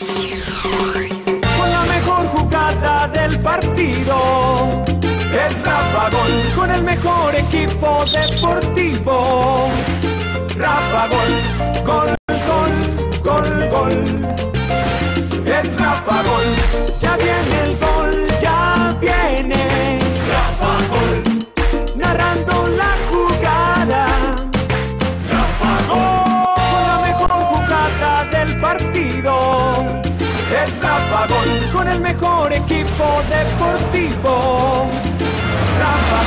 Con la mejor jugada del partido, es Rafa Gol, con el mejor equipo deportivo. Rafa Gol, gol, gol, gol, gol. Es Rafa Gol, ya viene el gol, ya viene. Rafa Gol, narrando la jugada. Rafa Gol, con la mejor jugada del partido. Es Rafa Gol, con el mejor equipo deportivo. Rafa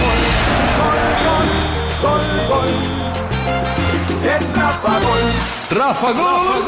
Gol, gol, gol, gol, gol. Es Rafa Gol. Rafa Gol.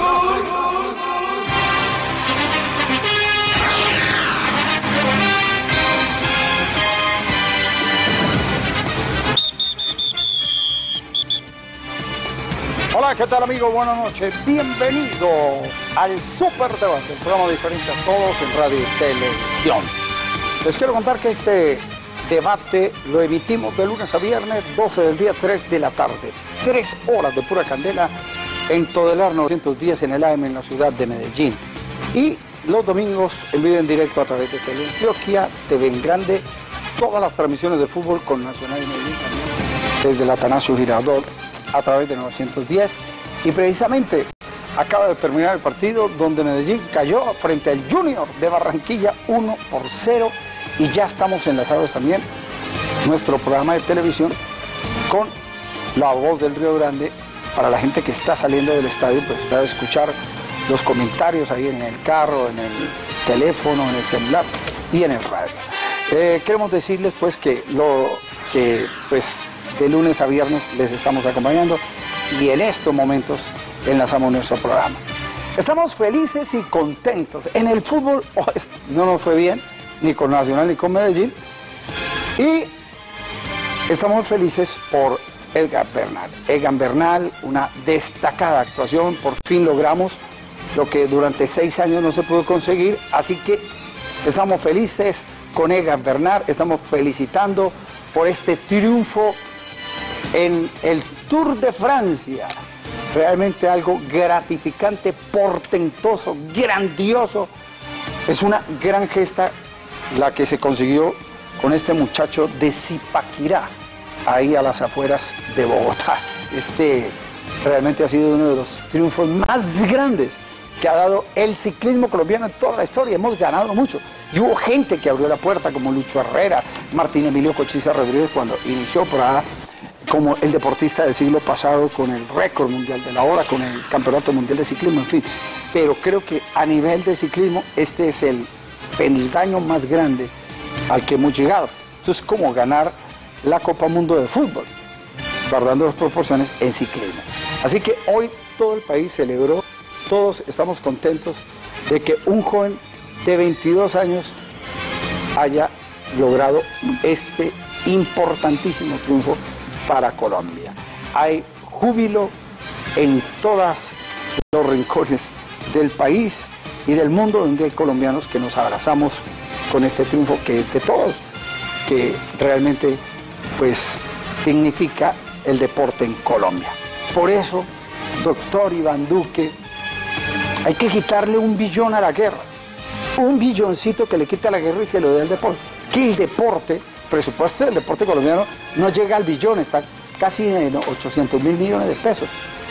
Hola, ¿qué tal, amigos? Buenas noches. Bienvenidos al Super Debate, el programa diferente a todos en radio y televisión. Les quiero contar que este debate lo emitimos de lunes a viernes, 12 del día, 3 de la tarde. 3 horas de pura candela en Todelar 910 en el AM en la ciudad de Medellín. Y los domingos en vivo en directo a través de Teleantioquia, TV en Grande, todas las transmisiones de fútbol con Nacional y Medellín también, desde el Atanasio Girardot a través de 910. Y precisamente acaba de terminar el partido donde Medellín cayó frente al Junior de Barranquilla 1-0 y ya estamos enlazados también nuestro programa de televisión con La Voz del Río Grande para la gente que está saliendo del estadio, pues puede escuchar los comentarios ahí en el carro, en el teléfono, en el celular y en el radio. Queremos decirles pues que de lunes a viernes les estamos acompañando y en estos momentos enlazamos nuestro programa. Estamos felices y contentos. En el fútbol no nos fue bien, ni con Nacional ni con Medellín. Y estamos felices por Egan Bernal. Egan Bernal, una destacada actuación. Por fin logramos lo que durante 6 años no se pudo conseguir. Así que estamos felices con Egan Bernal. Estamos felicitando por este triunfo en el Tour de Francia. Realmente algo gratificante, portentoso, grandioso. Es una gran gesta la que se consiguió con este muchacho de Zipaquirá, ahí a las afueras de Bogotá. Realmente ha sido uno de los triunfos más grandes que ha dado el ciclismo colombiano en toda la historia. Hemos ganado mucho. Y hubo gente que abrió la puerta, como Lucho Herrera, Martín Emilio Cochise Rodríguez, cuando inició por ahí como el deportista del siglo pasado, con el récord mundial de la hora, con el campeonato mundial de ciclismo, en fin. Pero creo que a nivel de ciclismo, este es el peldaño más grande al que hemos llegado. Esto es como ganar la Copa Mundo de Fútbol, guardando las proporciones en ciclismo. Así que hoy todo el país celebró, todos estamos contentos de que un joven de 22 años haya logrado este importantísimo triunfo para Colombia. Hay júbilo en todos los rincones del país y del mundo, donde hay colombianos que nos abrazamos con este triunfo que es de todos, que realmente pues dignifica el deporte en Colombia. Por eso, doctor Iván Duque, hay que quitarle 1 billón a la guerra. 1 billoncito que le quita a la guerra y se lo dé al deporte. Es que el deporte, presupuesto del deporte colombiano no llega al billón, está casi en 800.000 millones de pesos.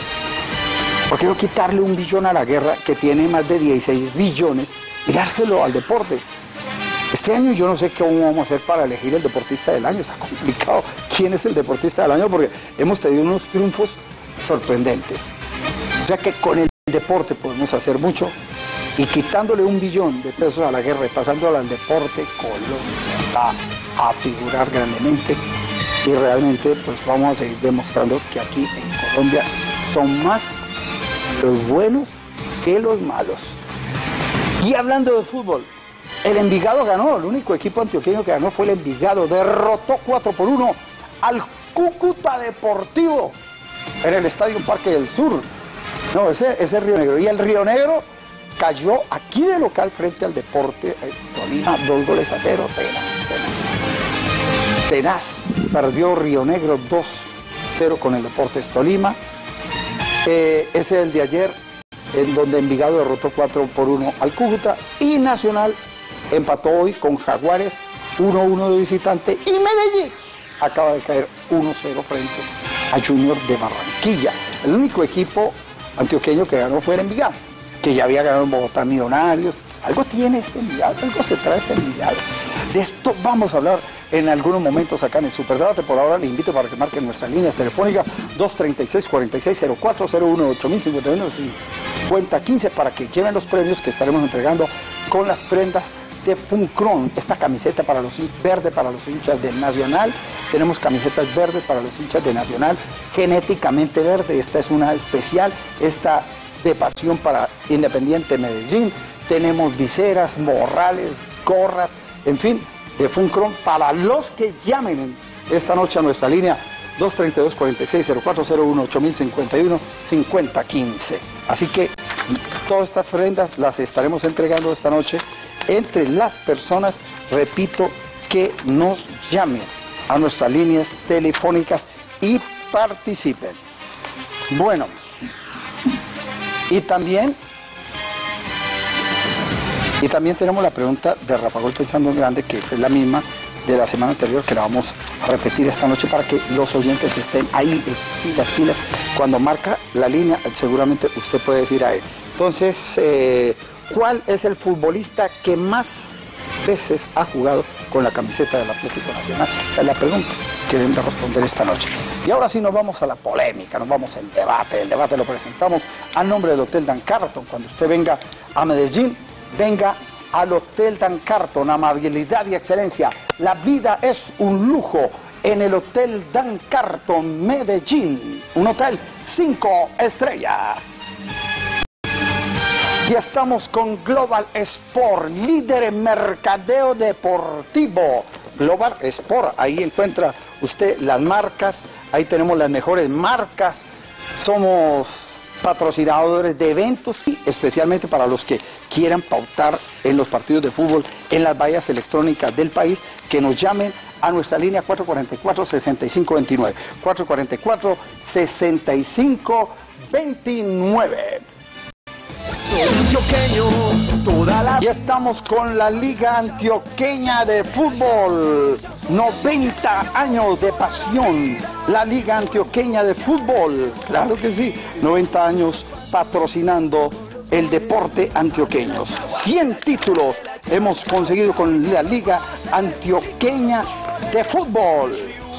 ¿Por qué no quitarle 1 billón a la guerra, que tiene más de 16 billones, y dárselo al deporte? Este año yo no sé cómo vamos a hacer para elegir el deportista del año, está complicado. ¿Quién es el deportista del año? Porque hemos tenido unos triunfos sorprendentes. O sea que con el deporte podemos hacer mucho, y quitándole 1 billón de pesos a la guerra y pasándolo al deporte, Colombia va a figurar grandemente, y realmente pues vamos a seguir demostrando que aquí en Colombia son más los buenos que los malos. Y hablando de fútbol, el Envigado ganó, el único equipo antioqueño que ganó fue el Envigado, derrotó 4-1 al Cúcuta Deportivo en el Estadio Parque del Sur. No, ese es Río Negro. Y el Río Negro cayó aquí de local frente al Deporte Tolima, 2-0, tenaz. Perdió Río Negro 2-0 con el Deportes Tolima. Ese es el de ayer. en donde Envigado derrotó 4-1 al Cúcuta y Nacional empató hoy con Jaguares 1-1 de visitante y Medellín acaba de caer 1-0 frente a Junior de Barranquilla. El único equipo antioqueño que ganó fue el Envigado, que ya había ganado en Bogotá Millonarios. Algo tiene este Envigado, algo se trae este Envigado. De esto vamos a hablar en algunos momentos acá en el Superdebate. Por ahora le invito para que marquen nuestras líneas telefónicas 236-460401, 8051-5015 para que lleven los premios que estaremos entregando con las prendas de Funcron. Esta camiseta para los verde para los hinchas del Nacional. Tenemos camisetas verdes para los hinchas de Nacional, genéticamente verde. Esta es una especial, esta de pasión para Independiente Medellín. Tenemos viseras, morrales, gorras, en fin, de Funcron para los que llamen esta noche a nuestra línea 232-460401, 8051-5015. Así que todas estas prendas las estaremos entregando esta noche entre las personas, repito, que nos llamen a nuestras líneas telefónicas y participen. Bueno, y también tenemos la pregunta de Rafa Gol Pensando en Grande, que es la misma de la semana anterior, que la vamos a repetir esta noche para que los oyentes estén ahí, pilas. Cuando marca la línea, seguramente usted puede decir a él. Entonces, ¿cuál es el futbolista que más veces ha jugado con la camiseta del Atlético Nacional? Esa es la pregunta que deben de responder esta noche. Y ahora sí nos vamos a la polémica, nos vamos al debate. El debate lo presentamos a nombre del Hotel Dan Carton. Cuando usted venga a Medellín, venga al Hotel Dan Carton, amabilidad y excelencia. La vida es un lujo en el Hotel Dan Carton Medellín, un hotel 5 estrellas. Y estamos con Global Sport, líder en mercadeo deportivo. Global Sport, ahí encuentra usted las marcas, ahí tenemos las mejores marcas. Somos patrocinadores de eventos y especialmente para los que quieran pautar en los partidos de fútbol en las vallas electrónicas del país, que nos llamen a nuestra línea 444-6529, 444-6529. Y estamos con la Liga Antioqueña de Fútbol. 90 años de pasión. La Liga Antioqueña de Fútbol. Claro que sí. 90 años patrocinando el deporte antioqueño. 100 títulos hemos conseguido con la Liga Antioqueña de Fútbol.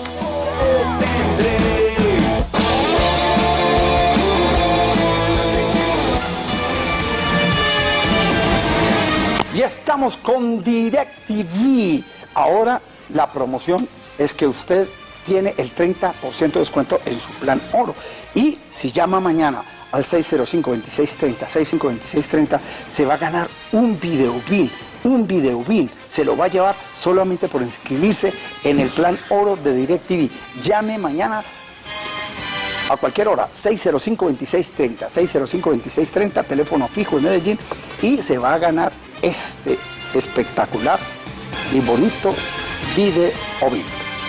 Y estamos con DirecTV. Ahora la promoción es que usted tiene el 30% de descuento en su plan oro. Y si llama mañana al 605-2630, 605-2630, se va a ganar un videobill. Se lo va a llevar solamente por inscribirse en el plan oro de DirecTV. Llame mañana a cualquier hora, 605-2630, 605-2630, teléfono fijo en Medellín, y se va a ganar este espectacular y bonito videobill.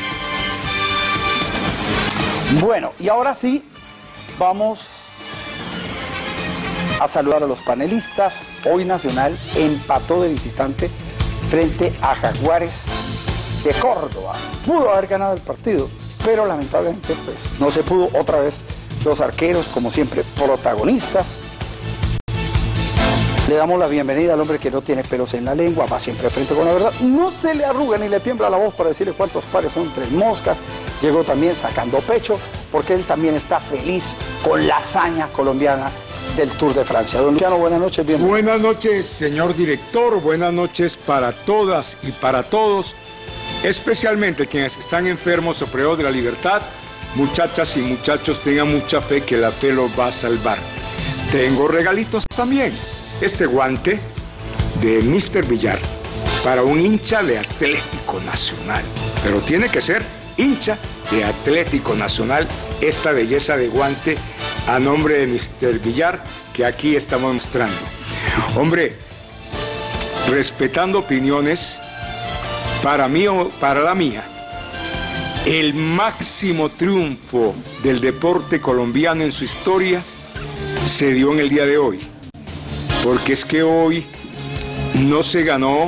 Bueno, y ahora sí, vamos a saludar a los panelistas. Hoy Nacional empató de visitante frente a Jaguares de Córdoba. Pudo haber ganado el partido, pero lamentablemente pues no se pudo. Otra vez los arqueros, como siempre, protagonistas. Le damos la bienvenida al hombre que no tiene pelos en la lengua, va siempre frente con la verdad. No se le arruga ni le tiembla la voz para decirle cuántos pares son 3 moscas. Llegó también sacando pecho, porque él también está feliz con la hazaña colombiana del Tour de Francia. Don Luciano, buenas noches, bienvenido. Buenas noches, señor director. Buenas noches para todas y para todos, especialmente quienes están enfermos o privados de la libertad. Muchachas y muchachos, tengan mucha fe que la fe los va a salvar. Tengo regalitos también. Este guante de Mr. Villar para un hincha de Atlético Nacional, pero tiene que ser hincha de Atlético Nacional. Esta belleza de guante a nombre de Mr. Villar que aquí estamos mostrando. Hombre, respetando opiniones, para mí o para la mía, el máximo triunfo del deporte colombiano en su historia se dio en el día de hoy. porque es que hoy no se ganó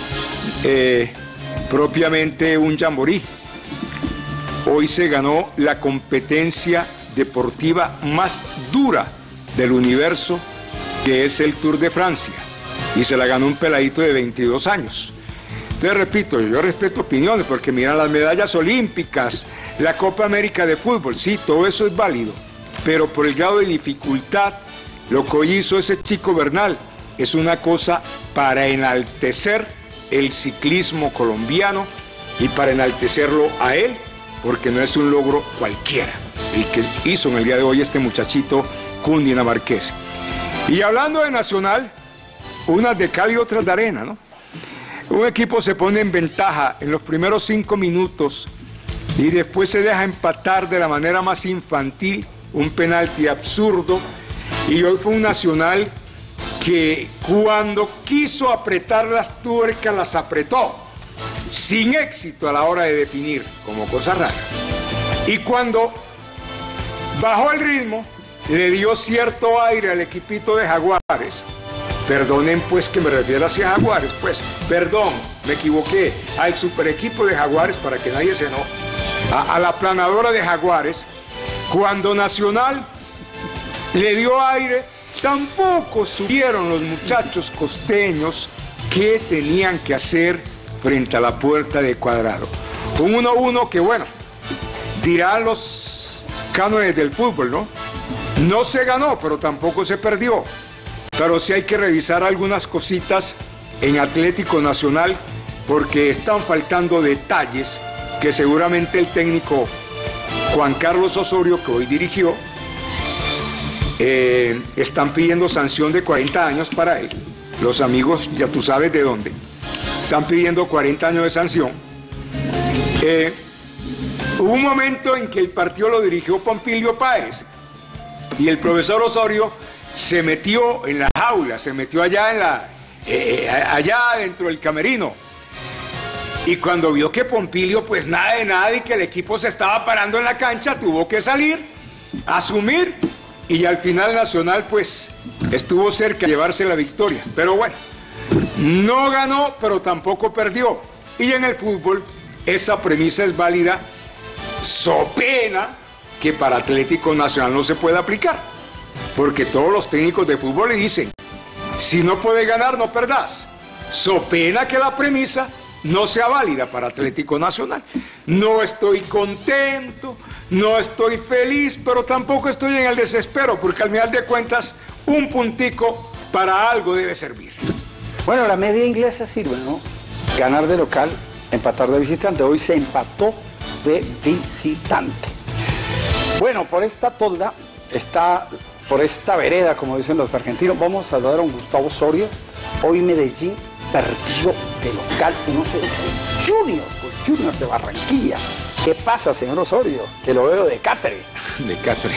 propiamente un jamboree. Hoy se ganó la competencia deportiva más dura del universo, que es el Tour de Francia, y se la ganó un peladito de 22 años. Entonces, repito, yo respeto opiniones, porque mira las medallas olímpicas, la Copa América de fútbol, sí, todo eso es válido, pero por el grado de dificultad, lo que hoy hizo ese chico Bernal es una cosa para enaltecer el ciclismo colombiano y para enaltecerlo a él, porque no es un logro cualquiera el que hizo en el día de hoy este muchachito cundinamarqués. Y hablando de Nacional, unas de cal y otras de arena, ¿no? Un equipo se pone en ventaja en los primeros 5 minutos y después se deja empatar de la manera más infantil, un penalti absurdo, y hoy fue un Nacional que cuando quiso apretar las tuercas las apretó, sin éxito a la hora de definir, como cosa rara. Y cuando bajó el ritmo, le dio cierto aire al equipito de Jaguares. Perdonen pues que me refiero hacia Jaguares, pues, perdón, me equivoqué, al super equipo de Jaguares, para que nadie se enoje, a la planadora de Jaguares. Cuando Nacional le dio aire, tampoco subieron los muchachos costeños que tenían que hacer frente a la puerta de Cuadrado. Un 1-1 que, bueno, dirán los cánones del fútbol, ¿no? No se ganó, pero tampoco se perdió. Pero sí hay que revisar algunas cositas en Atlético Nacional, porque están faltando detalles que seguramente el técnico Juan Carlos Osorio, que hoy dirigió, están pidiendo sanción de 40 años para él. Los amigos, ya tú sabes de dónde, están pidiendo 40 años de sanción. Hubo un momento en que el partido lo dirigió Pompilio Páez y el profesor Osorio se metió en la jaula, se metió allá allá dentro del camerino. Y cuando vio que Pompilio, pues nada de nada, y que el equipo se estaba parando en la cancha, tuvo que salir, asumir, y al final Nacional, pues, estuvo cerca de llevarse la victoria. Pero bueno, no ganó, pero tampoco perdió. Y en el fútbol, esa premisa es válida, so pena que para Atlético Nacional no se puede aplicar. Porque todos los técnicos de fútbol le dicen, si no puedes ganar, no perdás. So pena que la premisa no sea válida para Atlético Nacional. No estoy contento, no estoy feliz, pero tampoco estoy en el desespero, porque al final de cuentas, un puntico para algo debe servir. Bueno, la media inglesa sirve, ¿no? Ganar de local, empatar de visitante. Hoy se empató de visitante. Bueno, por esta tolda, por esta vereda, como dicen los argentinos, vamos a saludar a don Gustavo Osorio. Hoy Medellín perdió de local 1-0 con Junior de Barranquilla. ¿Qué pasa, señor Osorio? Que lo veo de catre. De catre.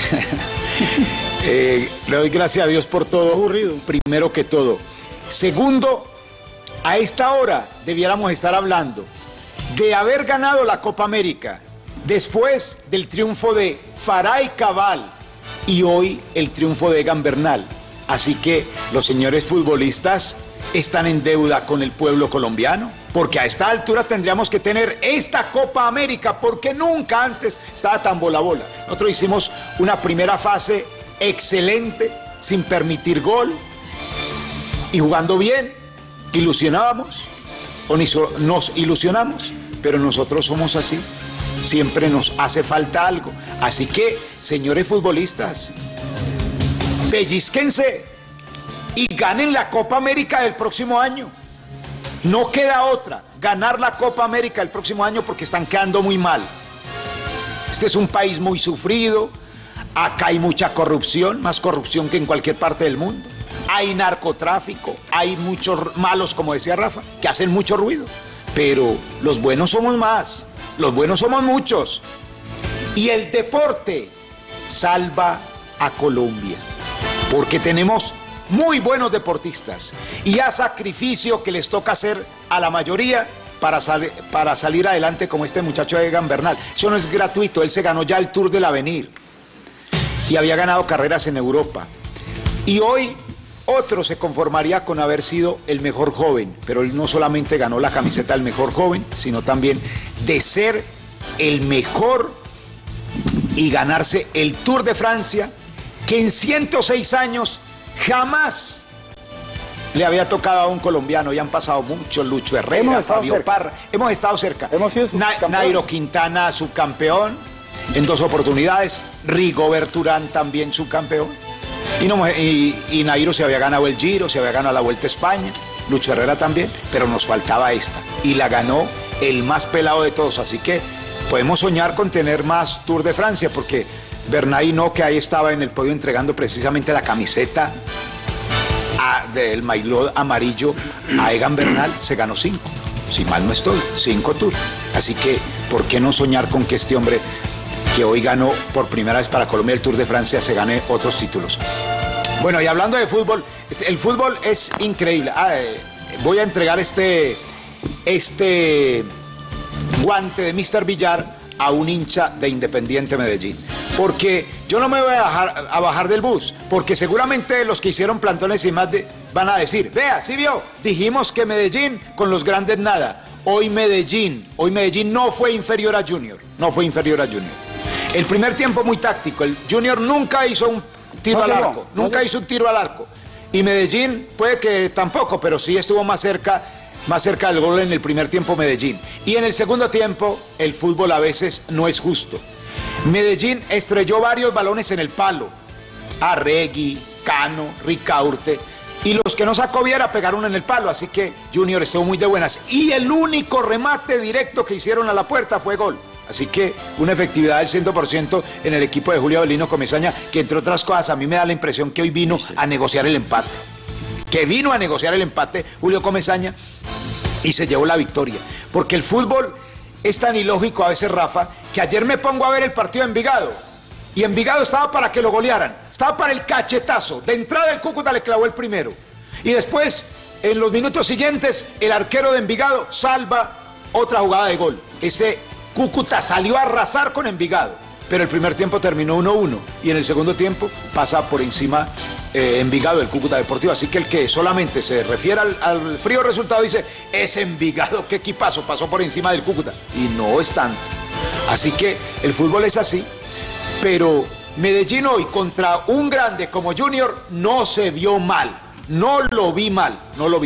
Le doy gracias a Dios por todo. Aburrido. Primero que todo. Segundo, a esta hora debiéramos estar hablando de haber ganado la Copa América después del triunfo de Faray Cabal y hoy el triunfo de Egan Bernal. Así que los señores futbolistas están en deuda con el pueblo colombiano, porque a esta altura tendríamos que tener esta Copa América, porque nunca antes estaba tan bola. Nosotros hicimos una primera fase excelente, sin permitir gol, y jugando bien, ilusionábamos, o nos ilusionamos, pero nosotros somos así, siempre nos hace falta algo. Así que, señores futbolistas, pellizquense y ganen la Copa América del próximo año. No queda otra, ganar la Copa América del próximo año, porque están quedando muy mal. Este es un país muy sufrido, acá hay mucha corrupción, más corrupción que en cualquier parte del mundo. Hay narcotráfico, hay muchos malos, como decía Rafa, que hacen mucho ruido. Pero los buenos somos más, los buenos somos muchos. Y el deporte salva a Colombia, porque tenemos muy buenos deportistas y a sacrificio que les toca hacer a la mayoría para salir adelante, como este muchacho de Egan Bernal. Eso no es gratuito, él se ganó ya el Tour del Avenir y había ganado carreras en Europa. Y hoy otro se conformaría con haber sido el mejor joven, pero él no solamente ganó la camiseta del mejor joven, sino también de ser el mejor y ganarse el Tour de Francia, que en 106 años jamás le había tocado a un colombiano. Ya han pasado muchos, Lucho Herrera, Fabio Parra, hemos estado cerca. Hemos sido Nairo Quintana, subcampeón en 2 oportunidades, Rigoberto Urán también subcampeón. Y Nairo se había ganado el Giro, se había ganado la Vuelta a España, Lucho Herrera también, pero nos faltaba esta. Y la ganó el más pelado de todos, así que podemos soñar con tener más Tour de Francia, porque Bernal Hinault, que ahí estaba en el podio entregando precisamente la camiseta del maillot amarillo a Egan Bernal, se ganó 5, si mal no estoy, 5 Tours. Así que, ¿por qué no soñar con que este hombre, que hoy ganó por primera vez para Colombia el Tour de Francia, se gane otros títulos? Bueno, y hablando de fútbol, el fútbol es increíble. Voy a entregar este guante de Mr. Villar a un hincha de Independiente Medellín, porque yo no me voy a bajar del bus, porque seguramente los que hicieron plantones y más van a decir, vea, ¿sí vio? Dijimos que Medellín con los grandes nada. Hoy Medellín no fue inferior a Junior, no fue inferior a Junior. El primer tiempo muy táctico, el Junior nunca hizo un tiro al arco, nunca hizo un tiro al arco, y Medellín puede que tampoco, pero sí estuvo más cerca del gol en el primer tiempo Medellín. Y en el segundo tiempo, el fútbol a veces no es justo. Medellín estrelló varios balones en el palo. Arregui, Cano, Ricaurte. Y los que no sacó Viera pegaron en el palo. Así que Junior estuvo muy de buenas. Y el único remate directo que hicieron a la puerta fue gol. Así que una efectividad del 100% en el equipo de Julio Avelino Comesaña, que entre otras cosas a mí me da la impresión que hoy vino a negociar el empate. Que vino a negociar el empate Julio Comesaña y se llevó la victoria. Porque el fútbol es tan ilógico a veces, Rafa, que ayer me pongo a ver el partido de Envigado. Y Envigado estaba para que lo golearan. Estaba para el cachetazo. De entrada el Cúcuta le clavó el primero. Y después, en los minutos siguientes, el arquero de Envigado salva otra jugada de gol. Ese Cúcuta salió a arrasar con Envigado. Pero el primer tiempo terminó 1-1. Y en el segundo tiempo pasa por encima Envigado del Cúcuta Deportivo. Así que el que solamente se refiere al frío resultado dice, es Envigado, qué equipazo, pasó por encima del Cúcuta. Y no es tanto. Así que el fútbol es así. Pero Medellín hoy contra un grande como Junior no se vio mal. No lo vi mal.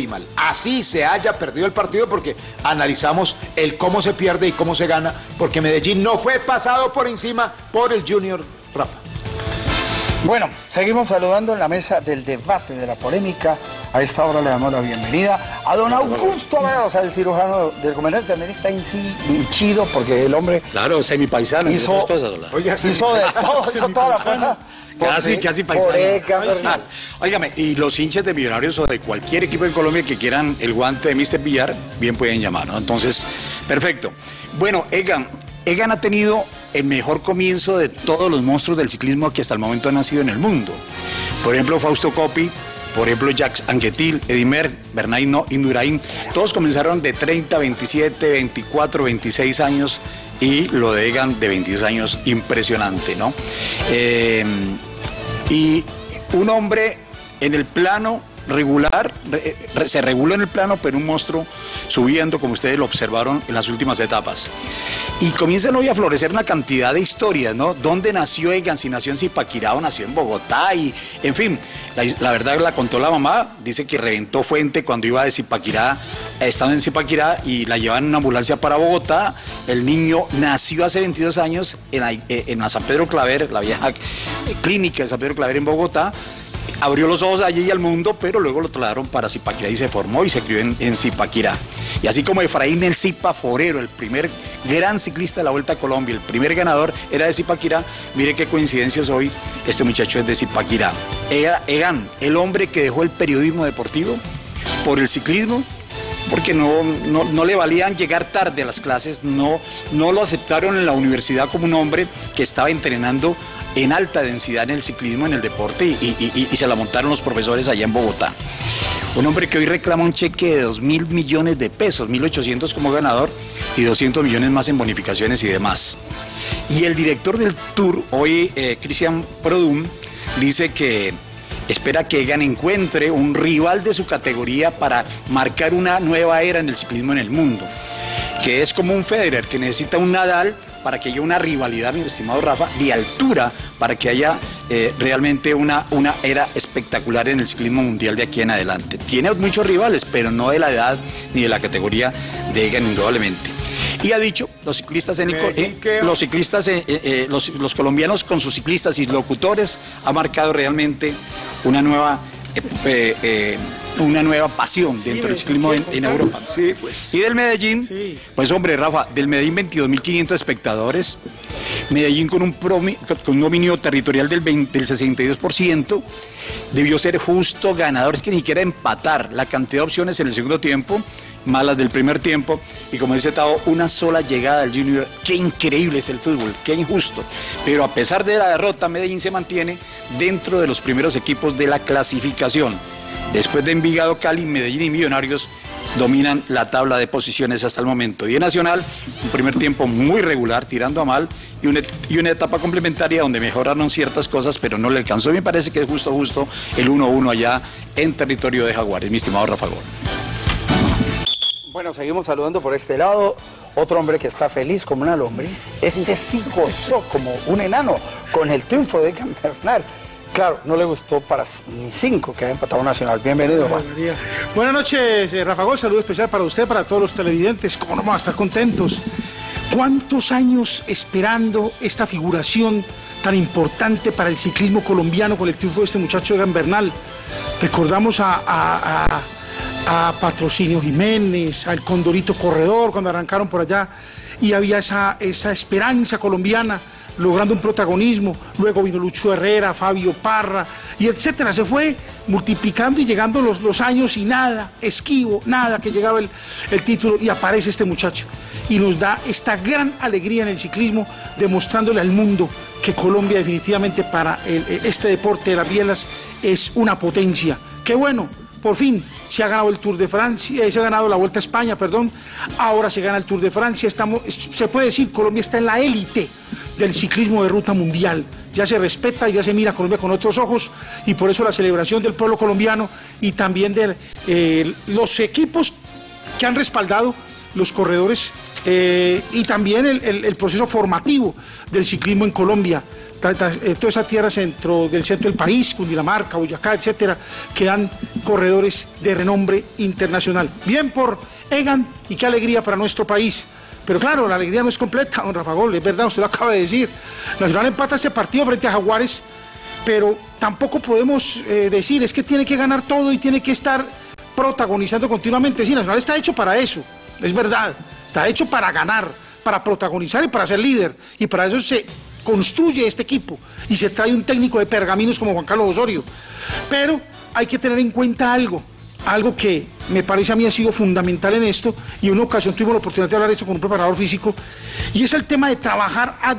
Así se haya perdido el partido, porque analizamos el cómo se pierde y cómo se gana, porque Medellín no fue pasado por encima por el Junior, Rafa. Bueno, seguimos saludando en la mesa del debate, de la polémica. A esta hora le damos la bienvenida a don Augusto Abreu, o sea, el cirujano del comandante. También está hinchido porque el hombre... Claro, semipaisano, hizo cosas. Hizo de todo, hizo toda la fuerza. Casi paisano. Óigame, y los hinchas de Millonarios o de cualquier equipo de Colombia que quieran el guante de Mr. Villar, bien pueden llamar, ¿no? Entonces, perfecto. Bueno, Egan ha tenido el mejor comienzo de todos los monstruos del ciclismo que hasta el momento han nacido en el mundo. Por ejemplo, Fausto Coppi, por ejemplo, Jacques Anquetil, Edimer, Bernal Hinault, Indurain, todos comenzaron de 30, 27, 24, 26 años, y lo de Egan de 22 años, impresionante, ¿no? Y un hombre en el plano regular, se reguló en el plano, pero un monstruo subiendo, como ustedes lo observaron en las últimas etapas. Y comienzan hoy a florecer una cantidad de historias, ¿no? ¿Dónde nació Egan? Si nació en Zipaquirá o nació en Bogotá, y en fin, la verdad la contó la mamá, dice que reventó fuente cuando iba de Zipaquirá, estando en Zipaquirá, y la llevan en una ambulancia para Bogotá. El niño nació hace 22 años en la San Pedro Claver, la vieja clínica de San Pedro Claver en Bogotá. Abrió los ojos allí y al mundo, pero luego lo trasladaron para Zipaquirá y se formó y se crió en Zipaquirá. Y así como Efraín El Zipa Forero, el primer gran ciclista de la Vuelta a Colombia, el primer ganador era de Zipaquirá, mire qué coincidencias hoy, este muchacho es de Zipaquirá. Egan, el hombre que dejó el periodismo deportivo por el ciclismo, porque no le valían llegar tarde a las clases, no lo aceptaron en la universidad como un hombre que estaba entrenando en alta densidad en el ciclismo, en el deporte, y se la montaron los profesores allá en Bogotá. Un hombre que hoy reclama un cheque de 2.000 millones de pesos, 1.800 como ganador y 200 millones más en bonificaciones y demás. Y el director del Tour, hoy Christian Prudhomme, dice que espera que Egan encuentre un rival de su categoría para marcar una nueva era en el ciclismo en el mundo, que es como un Federer, que necesita un Nadal para que haya una rivalidad, mi estimado Rafa, de altura, para que haya realmente una era espectacular en el ciclismo mundial de aquí en adelante. Tiene muchos rivales, pero no de la edad ni de la categoría de Egan, indudablemente. Y ha dicho, los colombianos con sus ciclistas y locutores ha marcado realmente una nueva pasión dentro del ciclismo en Europa. Sí, pues. Y del Medellín, pues hombre, Rafa, del Medellín 22.500 espectadores, Medellín con un dominio territorial del 62%, debió ser justo ganador, es que ni siquiera empatar la cantidad de opciones en el segundo tiempo, más las del primer tiempo, y como dice Tao, una sola llegada del Junior. Qué increíble es el fútbol, qué injusto, pero a pesar de la derrota, Medellín se mantiene dentro de los primeros equipos de la clasificación. Después de Envigado, Cali, Medellín y Millonarios dominan la tabla de posiciones hasta el momento. Y en Nacional, un primer tiempo muy regular, tirando a mal, y una etapa complementaria donde mejoraron ciertas cosas, pero no le alcanzó. Me parece que es justo el 1-1 allá en territorio de Jaguares, mi estimado Rafa Gol. Bueno, seguimos saludando por este lado. Otro hombre que está feliz como una lombriz. Este sí gozó como un enano con el triunfo de Egan Bernal. Claro, no le gustó para ni 5 que ha empatado Nacional. Bienvenido, Juan. Buenas noches, Rafa Gol. Saludo especial para usted, para todos los televidentes. ¿Cómo no vamos a estar contentos? ¿Cuántos años esperando esta figuración tan importante para el ciclismo colombiano con el triunfo de este muchacho Egan Bernal? Recordamos a Patrocinio Jiménez, al Condorito Corredor, cuando arrancaron por allá, y había esa esperanza colombiana logrando un protagonismo. Luego vino Lucho Herrera, Fabio Parra, y etcétera. Se fue multiplicando y llegando los años y nada, esquivo, nada, que llegaba el título, y aparece este muchacho y nos da esta gran alegría en el ciclismo, demostrándole al mundo que Colombia definitivamente para este deporte de las bielas es una potencia. ¡Qué bueno! Por fin se ha ganado el Tour de Francia, se ha ganado la Vuelta a España, perdón. Ahora se gana el Tour de Francia. Se puede decir, Colombia está en la élite del ciclismo de ruta mundial. Ya se respeta y ya se mira a Colombia con otros ojos, y por eso la celebración del pueblo colombiano y también de los equipos que han respaldado los corredores y también el proceso formativo del ciclismo en Colombia. Toda esa tierra del centro del país, Cundinamarca, Boyacá, etcétera, que dan corredores de renombre internacional. Bien por Egan, y qué alegría para nuestro país. Pero claro, la alegría no es completa, don Rafa Gol, es verdad, usted lo acaba de decir. Nacional empata este partido frente a Jaguares, pero tampoco podemos decir, es que tiene que ganar todo y tiene que estar protagonizando continuamente. Sí, Nacional está hecho para eso, es verdad, está hecho para ganar, para protagonizar y para ser líder, y para eso se construye este equipo y se trae un técnico de pergaminos como Juan Carlos Osorio. Pero hay que tener en cuenta algo que me parece a mí ha sido fundamental en esto, y en una ocasión tuvimos la oportunidad de hablar de esto con un preparador físico, y es el tema de trabajar a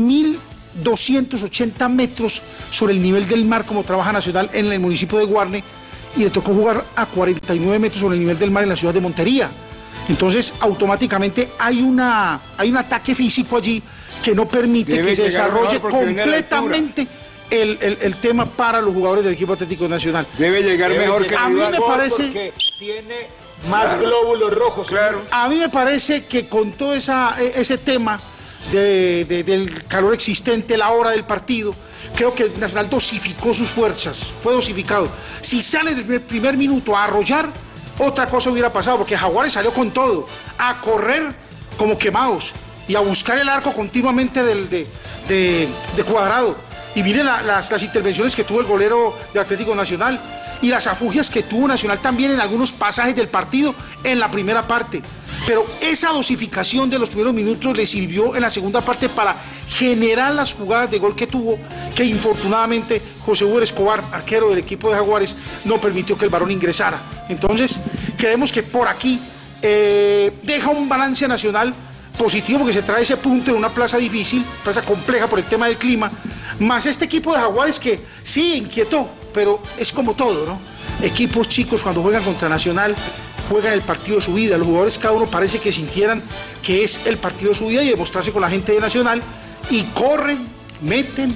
2.280 metros sobre el nivel del mar, como trabaja Nacional en el municipio de Guarne, y le tocó jugar a 49 metros sobre el nivel del mar en la ciudad de Montería. Entonces automáticamente hay un ataque físico allí que no permite que se desarrolle completamente el tema para los jugadores del equipo Atlético Nacional. Debe llegar mejor que a mí me parece porque tiene más glóbulos rojos. Claro. A mí me parece que con todo ese tema del calor existente, la hora del partido, creo que Nacional dosificó sus fuerzas, fue dosificado. Si sale desde el primer minuto a arrollar, otra cosa hubiera pasado, porque Jaguares salió con todo, a correr como quemados y a buscar el arco continuamente de Cuadrado. Y miren las intervenciones que tuvo el golero de Atlético Nacional y las afugias que tuvo Nacional también en algunos pasajes del partido en la primera parte. Pero esa dosificación de los primeros minutos le sirvió en la segunda parte para generar las jugadas de gol que tuvo, que infortunadamente José Hugo Escobar, arquero del equipo de Jaguares, no permitió que el balón ingresara. Entonces, creemos que por aquí deja un balance Nacional positivo, porque se trae ese punto en una plaza difícil, plaza compleja por el tema del clima, más este equipo de Jaguares que sí inquietó, pero es como todo, ¿no? Equipos chicos cuando juegan contra Nacional juegan el partido de su vida, los jugadores cada uno parece que sintieran que es el partido de su vida y demostrarse con la gente de Nacional, y corren, meten,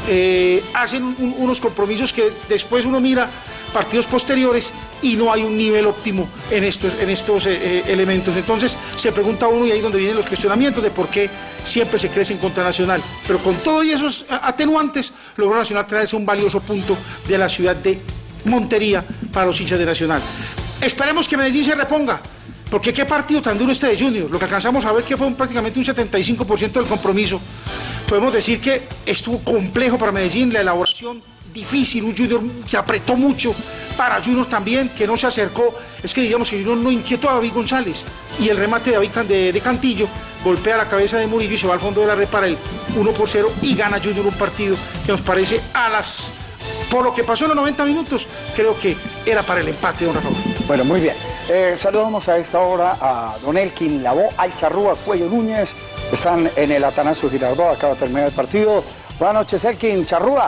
hacen unos compromisos que después uno mira partidos posteriores y no hay un nivel óptimo en estos elementos. Entonces se pregunta uno, y ahí es donde vienen los cuestionamientos de por qué siempre se crece en contra Nacional. Pero con todos esos atenuantes, logró Nacional traerse un valioso punto de la ciudad de Montería para los hinchas de Nacional. Esperemos que Medellín se reponga, porque qué partido tan duro este de Junior. Lo que alcanzamos a ver que fue prácticamente un 75% del compromiso. Podemos decir que estuvo complejo para Medellín, la elaboración difícil, un Junior que apretó mucho, para Junior también, que no se acercó. Es que digamos que Junior no inquietó a David González, y el remate de Cantillo golpea la cabeza de Murillo y se va al fondo de la red para el 1-0, y gana Junior un partido que nos parece por lo que pasó en los 90 minutos, creo que era para el empate, don Rafa. Bueno, muy bien. Saludamos a esta hora a don Elkin Lavoe, al Charrúa Cuello Núñez. Están en el Atanasio Girardot, acaba de terminar el partido. Buenas noches, Elkin. Charrúa.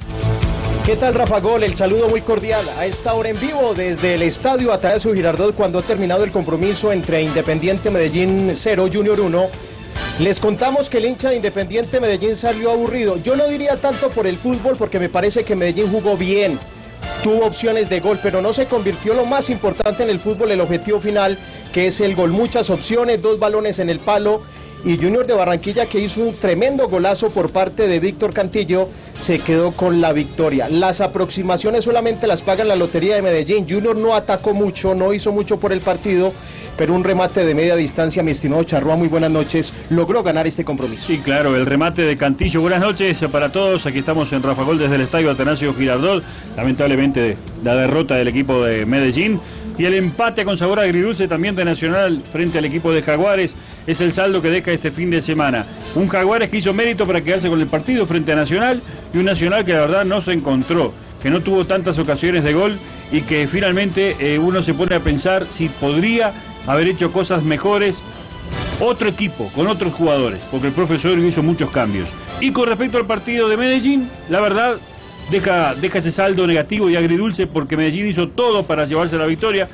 ¿Qué tal, Rafa Gol? El saludo muy cordial a esta hora en vivo desde el estadio Atanasio Girardot, cuando ha terminado el compromiso entre Independiente Medellín 0, Junior 1. Les contamos que el hincha de Independiente Medellín salió aburrido. Yo no diría tanto por el fútbol, porque me parece que Medellín jugó bien, tuvo opciones de gol, pero no se convirtió lo más importante en el fútbol, el objetivo final, que es el gol. Muchas opciones, 2 balones en el palo, y Junior de Barranquilla, que hizo un tremendo golazo por parte de Víctor Cantillo, se quedó con la victoria. Las aproximaciones solamente las paga la Lotería de Medellín. Junior no atacó mucho, no hizo mucho por el partido, pero un remate de media distancia, mi estimado Charrúa, muy buenas noches, logró ganar este compromiso. Sí, claro, el remate de Cantillo. Buenas noches para todos, aquí estamos en Rafa Gol desde el estadio Atanasio Girardot. Lamentablemente la derrota del equipo de Medellín y el empate con sabor agridulce también de Nacional frente al equipo de Jaguares es el saldo que deja este fin de semana. Un Jaguares que hizo mérito para quedarse con el partido frente a Nacional, y un Nacional que la verdad no se encontró, que no tuvo tantas ocasiones de gol, y que finalmente uno se pone a pensar si podría haber hecho cosas mejores otro equipo, con otros jugadores, porque el profesor hizo muchos cambios. Y con respecto al partido de Medellín, la verdad deja ese saldo negativo y agridulce, porque Medellín hizo todo para llevarse la victoria.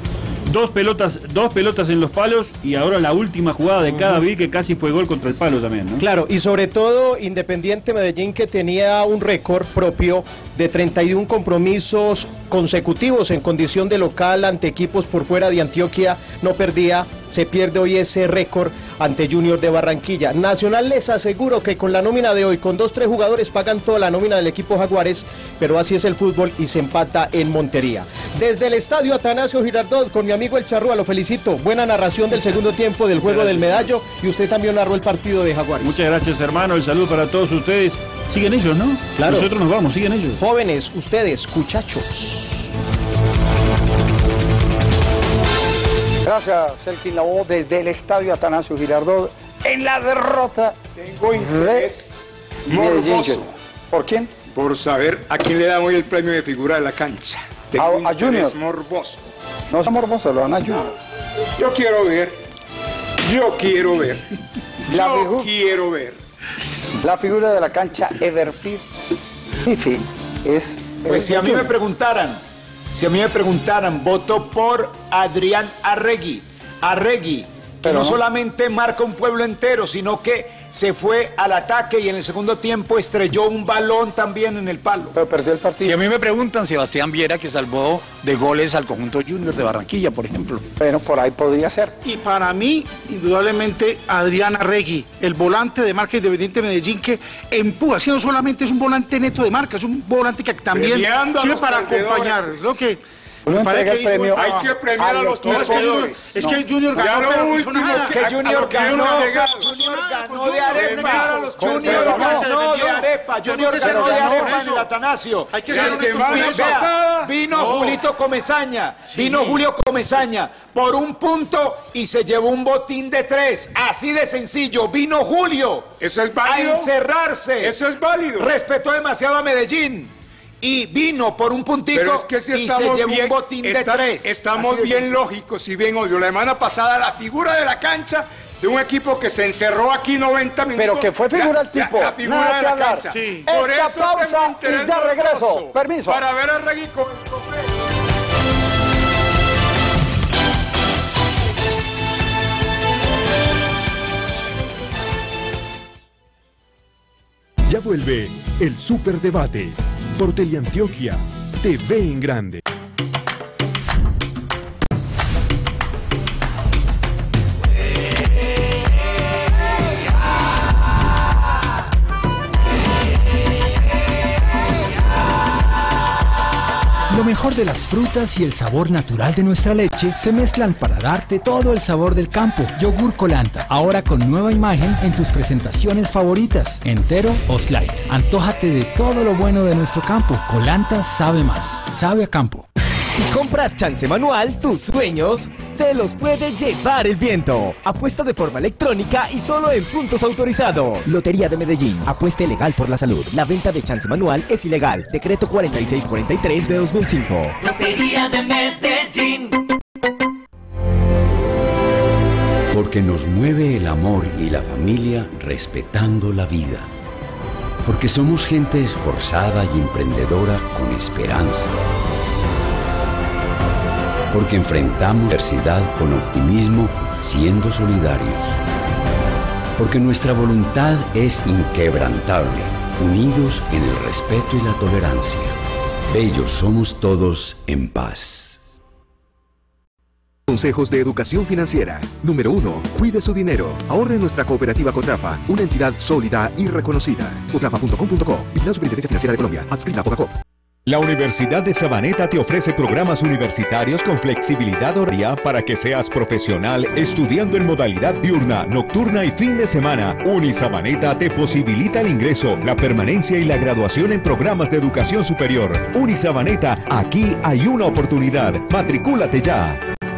Dos pelotas en los palos, y ahora la última jugada de Cadavid, que casi fue gol contra el palo también, ¿no? Claro, y sobre todo Independiente Medellín, que tenía un récord propio de 31 compromisos consecutivos en condición de local ante equipos por fuera de Antioquia, no perdía. Se pierde hoy ese récord ante Junior de Barranquilla. Nacional, les aseguro que con la nómina de hoy, con 2-3 jugadores, pagan toda la nómina del equipo Jaguares, pero así es el fútbol y se empata en Montería. Desde el estadio Atanasio Girardot, con mi amigo el Charrúa, lo felicito. Buena narración del segundo tiempo del juego del Medallo, y usted también narró el partido de Jaguares. Muchas gracias, hermano. El saludo para todos ustedes. Siguen ellos, ¿no? Claro. Nosotros nos vamos, siguen ellos. Jóvenes, ustedes, cuchachos. Gracias, Elkin Lavoe, desde el estadio Atanasio Girardot, en la derrota Tengo interés Medellín. morboso ¿Por quién? por saber a quién le dan hoy el premio de figura de la cancha. Tengo A interés Junior. morboso. No es morboso, lo van a Junior. Yo quiero ver. La Quiero ver. La figura de la cancha, Everfield Fifield, es... Pues si a mí me preguntaran, voto por Adrián Arregui. Arregui, que Pero no no. solamente marca un pueblo entero, sino que se fue al ataque y en el segundo tiempo estrelló un balón también en el palo. Pero perdió el partido. Si a mí me preguntan, Sebastián Viera, que salvó de goles al conjunto Junior de Barranquilla, por ejemplo. Bueno, por ahí podría ser. Y para mí, indudablemente, Adrián Arregui, el volante de marca Independiente Medellín, que empuja, si no solamente es un volante neto de marca, es un volante que también Premiando a sirve los para perdedores. acompañar. Lo que Uno me parece entrega que el premio. hizo buen Hay que trabajo. premiar a los No, es que Junior, perdedores. es que Junior Ya ganó, lo pero no hizo último nada. es Que Junior ganó, Junior ganó de arepa. Junior ganó de arepa. Junior ganó de arepa en el Atanasio. Hay que La ser honestos con semana eso. pasada- Vino No. Julito Comesaña, Sí. vino Julio Comesaña por un punto y se llevó un botín de 3. Así de sencillo. Vino Julio Eso es a válido. encerrarse. Eso es válido. Respetó demasiado a Medellín. Y vino por un puntico Pero es que si y se estamos llevó bien, un botín de 3. estamos Así de bien sencillo. lógicos y bien obvio. La semana pasada la figura de la cancha de un equipo que se encerró aquí 90 minutos. Pero que fue figura el tipo. La figura Nada de que la hablar. cancha. Sí. Por Esta eso pausa tengo interés y ya regreso. morboso Permiso. Para ver a Regui con el trofeo. Ya Ya vuelve el Superdebate por Teleantioquia, TV en Grande. Lo mejor de las frutas y el sabor natural de nuestra leche se mezclan para darte todo el sabor del campo. Yogur Colanta, ahora con nueva imagen en tus presentaciones favoritas, entero o slide. Antójate de todo lo bueno de nuestro campo. Colanta sabe más, sabe a campo. Si compras chance manual, tus sueños se los puede llevar el viento. Apuesta de forma electrónica y solo en puntos autorizados. Lotería de Medellín. Apuesta legal por la salud. La venta de chance manual es ilegal. Decreto 4643 de 2005. Lotería de Medellín. Porque nos mueve el amor y la familia respetando la vida. Porque somos gente esforzada y emprendedora con esperanza. Porque enfrentamos adversidad con optimismo, siendo solidarios. Porque nuestra voluntad es inquebrantable, unidos en el respeto y la tolerancia. Bellos somos todos en paz. Consejos de educación financiera. Número 1. Cuide su dinero. Ahorre en nuestra cooperativa Cotrafa, una entidad sólida y reconocida. Cotrafa.com.co. Vigilada Superintendencia Financiera de Colombia. Adscrita a Fogacop. La Universidad de Sabaneta te ofrece programas universitarios con flexibilidad horaria para que seas profesional estudiando en modalidad diurna, nocturna y fin de semana. Unisabaneta te posibilita el ingreso, la permanencia y la graduación en programas de educación superior. Unisabaneta, aquí hay una oportunidad. Matricúlate ya.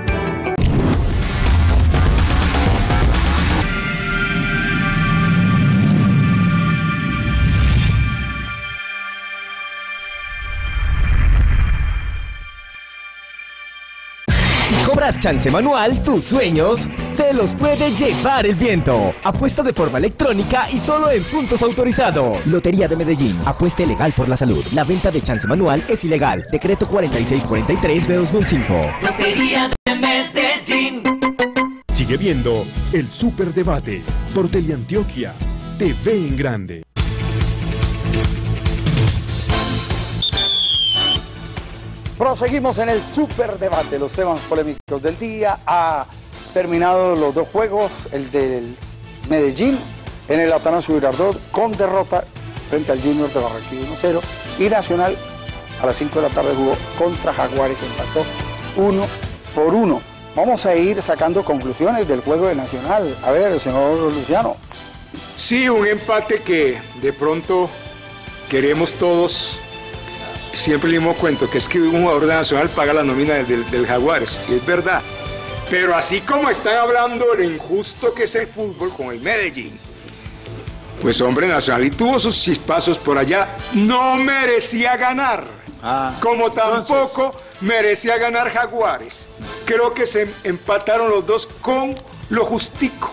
Cobras chance manual, tus sueños se los puede llevar el viento. Apuesta de forma electrónica y solo en puntos autorizados. Lotería de Medellín. Apuesta legal por la salud. La venta de chance manual es ilegal. Decreto 4643 de 2005. Lotería de Medellín. Sigue viendo el Superdebate por Teleantioquia, TV en Grande. Proseguimos en el Superdebate, los temas polémicos del día. Ha terminado los dos juegos, el del Medellín en el Atanasio Girardot con derrota frente al Junior de Barranquilla 1-0 y Nacional a las 5 de la tarde jugó contra Jaguares, empató 1-1. Vamos a ir sacando conclusiones del juego de Nacional. A ver, señor Luciano. Sí, un empate que de pronto queremos todos. Siempre le dimos cuento que es que un jugador de Nacional paga la nómina del Jaguares, y es verdad. Pero así como están hablando de lo injusto que es el fútbol con el Medellín, pues hombre, Nacional y tuvo sus chispazos por allá, no merecía ganar. Como tampoco merecía ganar Jaguares. Creo que se empataron los dos con lo justico,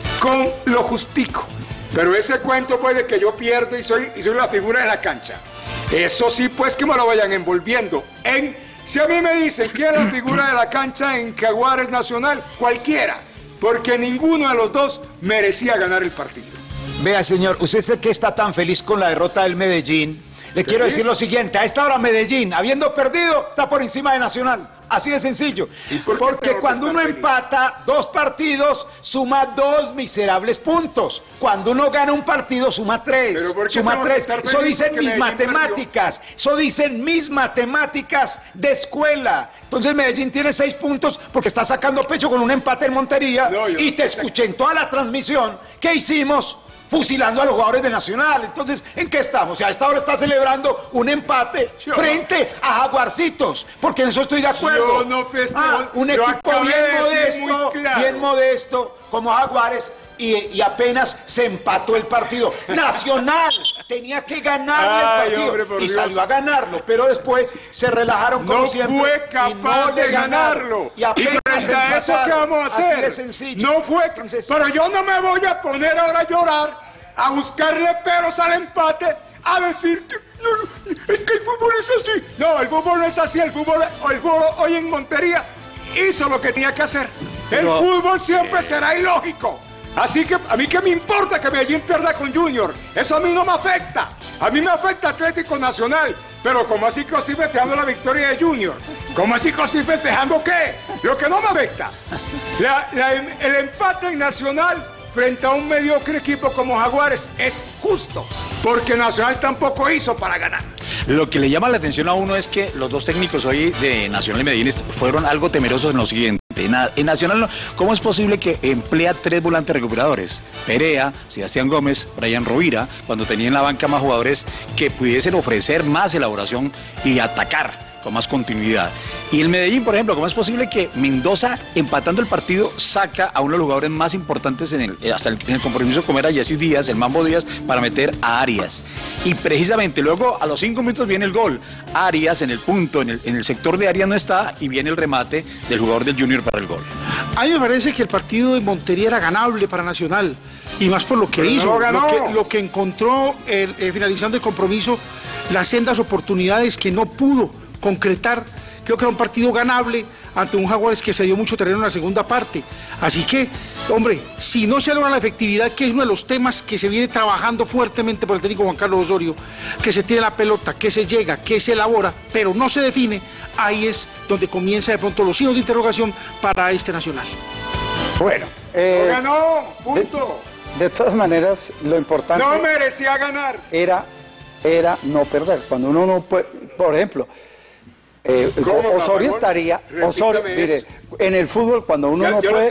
Pero ese cuento pues de que yo pierdo y soy la figura de la cancha. Eso sí, pues que me lo vayan envolviendo. Si a mí me dicen quién es la figura de la cancha en Jaguares Nacional, cualquiera, porque ninguno de los dos merecía ganar el partido. Vea, señor, usted sé que está tan feliz con la derrota del Medellín. Le quiero decir lo siguiente, a esta hora Medellín, habiendo perdido, está por encima de Nacional. Así de sencillo. Porque cuando uno empata 2 partidos, suma 2 miserables puntos. Cuando uno gana un partido, suma 3. Suma 3. Eso dicen mis matemáticas. Eso dicen mis matemáticas de escuela. Entonces Medellín tiene 6 puntos porque está sacando pecho con un empate en Montería. Y te escuché en toda la transmisión que hicimos fusilando a los jugadores de Nacional. Entonces, ¿en qué estamos? O sea, a esta hora está celebrando un empate frente a Jaguarcitos, porque en eso estoy de acuerdo. Yo no festejo. Un equipo bien modesto, como Jaguares, y apenas se empató el partido. Nacional tenía que ganar el partido, hombre, y salió a ganarlo, pero después se relajaron como siempre. No fue capaz de ganarlo. Y apenas a eso, ¿qué vamos a hacer? Así de sencillo. No fue. Entonces, pero yo no me voy a poner ahora a llorar, a buscarle peros al empate, a decir que no, es que el fútbol es así. No, el fútbol no es así. El fútbol hoy en Montería hizo lo que tenía que hacer. El fútbol siempre será ilógico. Así que a mí qué me importa que Medellín pierda con Junior. Eso a mí no me afecta. A mí me afecta Atlético Nacional. Pero ¿cómo así que estoy festejando la victoria de Junior? ¿Cómo así que estoy festejando qué? Lo que no me afecta. El empate en Nacional frente a un mediocre equipo como Jaguares es justo. Porque Nacional tampoco hizo para ganar. Lo que le llama la atención a uno es que los dos técnicos hoy de Nacional y Medellín fueron algo temerosos en lo siguiente. En Nacional, ¿cómo es posible que emplea 3 volantes recuperadores? Perea, Sebastián Gómez, Brian Rovira, cuando tenía en la banca más jugadores que pudiesen ofrecer más elaboración y atacar con más continuidad. Y el Medellín, por ejemplo, ¿cómo es posible que Mendoza, empatando el partido, saca a uno de los jugadores más importantes en el compromiso, como era Jessy Díaz, el Mambo Díaz, para meter a Arias? Y precisamente luego, a los 5 minutos, viene el gol. Arias en el punto, en el sector de Arias no está, y viene el remate del jugador del Junior para el gol. A mí me parece que el partido de Montería era ganable para Nacional, y más por lo que hizo, lo que encontró finalizando el compromiso, las sendas oportunidades que no pudo concretar. Creo que era un partido ganable ante un Jaguares que se dio mucho terreno en la segunda parte. Así que, hombre, si no se logra la efectividad, que es uno de los temas que se viene trabajando fuertemente por el técnico Juan Carlos Osorio, que se tiene la pelota, que se llega, que se elabora, pero no se define, ahí es donde comienza de pronto los signos de interrogación para este Nacional. Bueno, ¡lo ganó! ¡Punto! De todas maneras, lo importante... No merecía ganar. Era no perder. Cuando uno no puede, por ejemplo... Osorio estaría, mire, en el fútbol cuando uno no puede,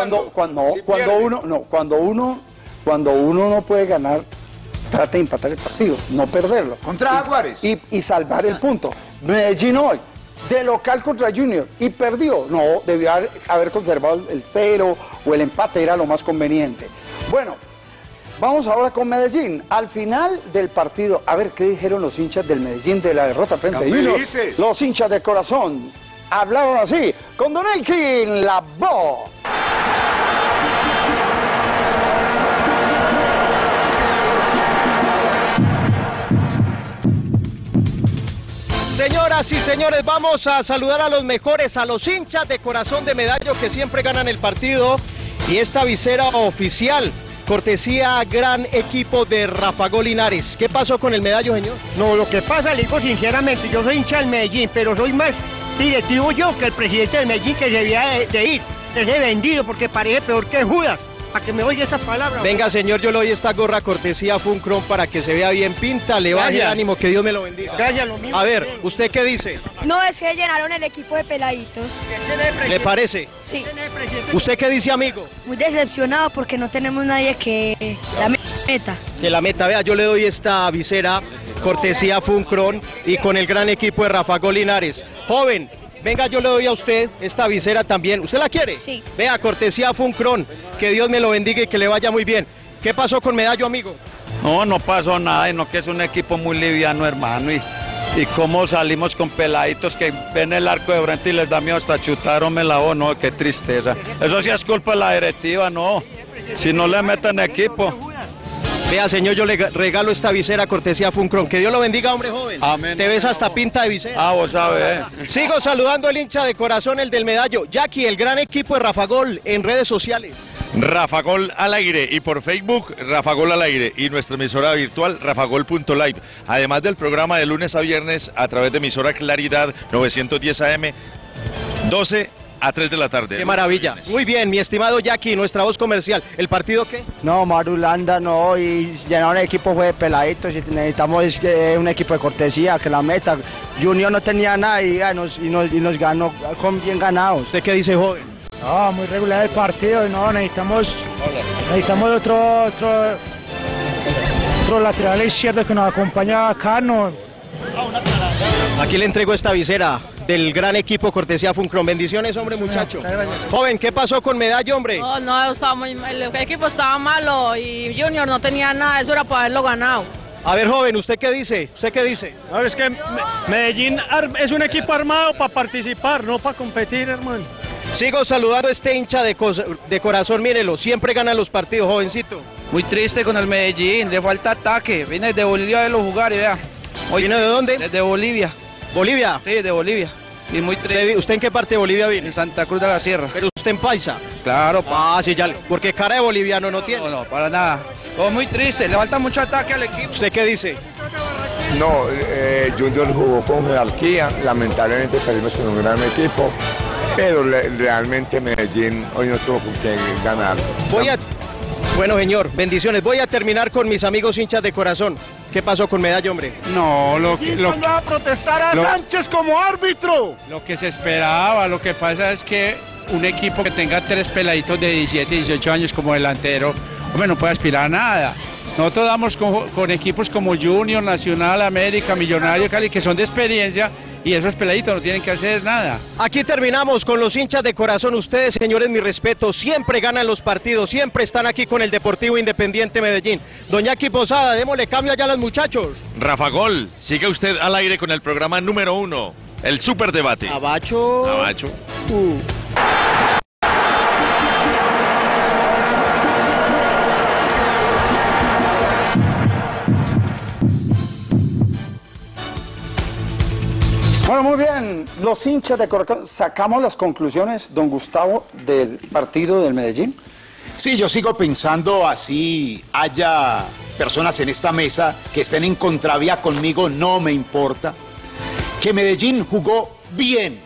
cuando uno no puede ganar, trata de empatar el partido, no perderlo. Contra Jaguares. Y salvar el punto. Medellín hoy, de local contra Junior, y perdió. No, debió haber conservado el 0 o el empate, era lo más conveniente. Bueno, vamos ahora con Medellín. Al final del partido, a ver qué dijeron los hinchas del Medellín de la derrota frente a Junior. Los hinchas de corazón hablaron así, con Don Elkin, la voz. Señoras y señores, vamos a saludar a los mejores, a los hinchas de corazón de Medallo que siempre ganan el partido. Y esta visera oficial, cortesía gran equipo de Rafa Gol Linares. ¿Qué pasó con el Medallo, señor? No, lo que pasa, le digo sinceramente, yo soy hincha del Medellín, pero soy más directivo yo que el presidente del Medellín, que se debía de ir, de ser vendido, porque parece peor que Judas. Para que me oiga estas palabras. Venga, señor, yo le doy esta gorra cortesía Funcron para que se vea bien pinta, le baje el ánimo, que Dios me lo bendiga. Gracias, lo mismo. A ver, ¿usted qué dice? No, es que llenaron el equipo de peladitos. ¿Le parece? Sí. ¿Usted qué dice, amigo? Muy decepcionado porque no tenemos nadie que la meta. Que la meta, vea, yo le doy esta visera cortesía Funcron y con el gran equipo de Rafa Gol Linares. Joven, venga, yo le doy a usted esta visera también. ¿Usted la quiere? Sí. Vea, cortesía Funcron. Que Dios me lo bendiga y que le vaya muy bien. ¿Qué pasó con Medallo, amigo? No pasó nada, sino que es un equipo muy liviano, hermano. Y cómo salimos con peladitos que ven el arco de frente y les da miedo hasta chutar o me la voz. No, qué tristeza. Eso sí es culpa de la directiva, no. Si no le meten equipo. Vea, señor, yo le regalo esta visera cortesía Funcron. Que Dios lo bendiga, hombre joven. Amén. Te ves hasta pinta de visera. Vos sabés. Sigo saludando al hincha de corazón, el del Medallo. Jackie, el gran equipo de Rafa Gol en redes sociales. Rafa Gol al aire, y por Facebook Rafa Gol al aire, y nuestra emisora virtual rafagol.live, además del programa de lunes a viernes a través de emisora Claridad 910 AM, 12 a 3 de la tarde. Qué maravilla. Muy bien, mi estimado Jackie, nuestra voz comercial. ¿El partido qué? No, Marulanda no, y llenar un equipo fue de peladitos, y necesitamos un equipo de cortesía, que la meta. Junior no tenía nada y nos ganó con bien ganado. ¿Usted qué dice, joven? No, muy regular el partido, no, necesitamos otro lateral izquierdo que nos acompaña acá, no. Aquí le entrego esta visera del gran equipo cortesía Funcron. Bendiciones, hombre, muchacho. Joven, ¿qué pasó con Medallo, hombre? No, el equipo estaba malo y Junior no tenía nada, eso era para haberlo ganado. A ver, joven, ¿usted qué dice? ¿Usted qué dice? No, es que Medellín es un equipo armado para participar, no para competir, hermano. Sigo saludando a este hincha de corazón, mírelo, siempre ganan los partidos, jovencito. Muy triste con el Medellín, le falta ataque, viene desde Bolivia de los jugar y vea. ¿Viene de dónde? Desde Bolivia. ¿Bolivia? Sí, de Bolivia. Y muy triste. ¿Usted en qué parte de Bolivia vive? En Santa Cruz de la Sierra. ¿Pero usted en paisa? Claro. Ah, sí, ya, porque cara de boliviano no tiene. No, para nada. Oh, muy triste, le falta mucho ataque al equipo. ¿Usted qué dice? No, Junior jugó con jerarquía, lamentablemente perdimos con un gran equipo, pero realmente Medellín hoy no tuvo con qué ganar. Bueno, señor, bendiciones. Voy a terminar con mis amigos hinchas de corazón. ¿Qué pasó con Medallo, hombre? No, va a protestar a Sánchez como árbitro. Lo que se esperaba, lo que pasa es que un equipo que tenga 3 peladitos de 17, 18 años como delantero, hombre, no puede aspirar a nada. Nosotros damos con equipos como Junior, Nacional, América, Millonario, Cali, que son de experiencia, y esos peladitos no tienen que hacer nada. Aquí terminamos con los hinchas de corazón. Ustedes, señores, mi respeto, siempre ganan los partidos, siempre están aquí con el Deportivo Independiente Medellín. Doña Aki Posada, démosle cambio allá a los muchachos. Rafa Gol, sigue usted al aire con el programa número 1, el Superdebate. Abacho. Abacho. Bueno, muy bien, los hinchas de corazón, sacamos las conclusiones, don Gustavo, del partido del Medellín. Sí, yo sigo pensando, así haya personas en esta mesa que estén en contravía conmigo, no me importa, que Medellín jugó bien,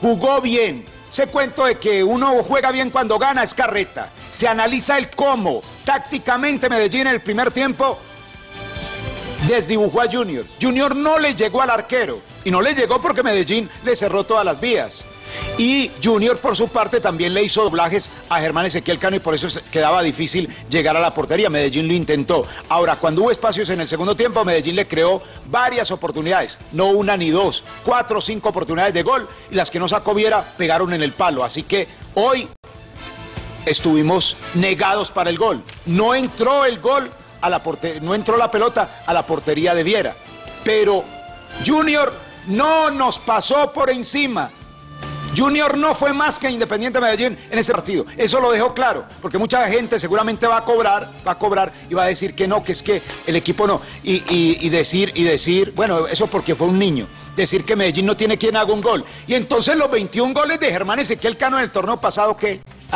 Ese cuento de que uno juega bien cuando gana es carreta. Se analiza el cómo. Tácticamente Medellín en el primer tiempo desdibujó a Junior. Junior no le llegó al arquero. Y no le llegó porque Medellín le cerró todas las vías. Y Junior, por su parte, también le hizo doblajes a Germán Ezequiel Cano y por eso quedaba difícil llegar a la portería. Medellín lo intentó. Ahora, cuando hubo espacios en el segundo tiempo, Medellín le creó varias oportunidades. No una ni dos, 4 o 5 oportunidades de gol. Y las que no sacó Viera pegaron en el palo. Así que hoy estuvimos negados para el gol. No entró el gol a la portería, no entró la pelota a la portería de Viera. Pero Junior no nos pasó por encima. Junior no fue más que Independiente Medellín en ese partido. Eso lo dejó claro, porque mucha gente seguramente va a cobrar y va a decir que no, que es que el equipo no. Y decir, bueno, eso porque fue un niño. Decir que Medellín no tiene quien haga un gol. Y entonces los 21 goles de Germán Ezequiel Cano en el torneo pasado, ¿qué?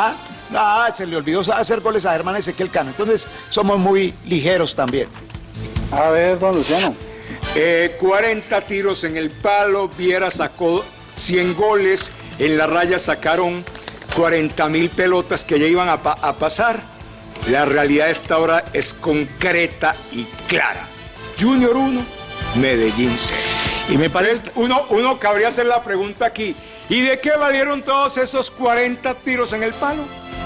Se le olvidó hacer goles a Germán Ezequiel Cano. Entonces somos muy ligeros también. A ver, don Luciano. 40 tiros en el palo, Viera sacó 100 goles, en la raya sacaron 40.000 pelotas que ya iban a pasar. La realidad de esta hora es concreta y clara. Junior 1, Medellín 0. Y me parece, uno cabría hacer la pregunta aquí, ¿y de qué valieron todos esos 40 tiros en el palo?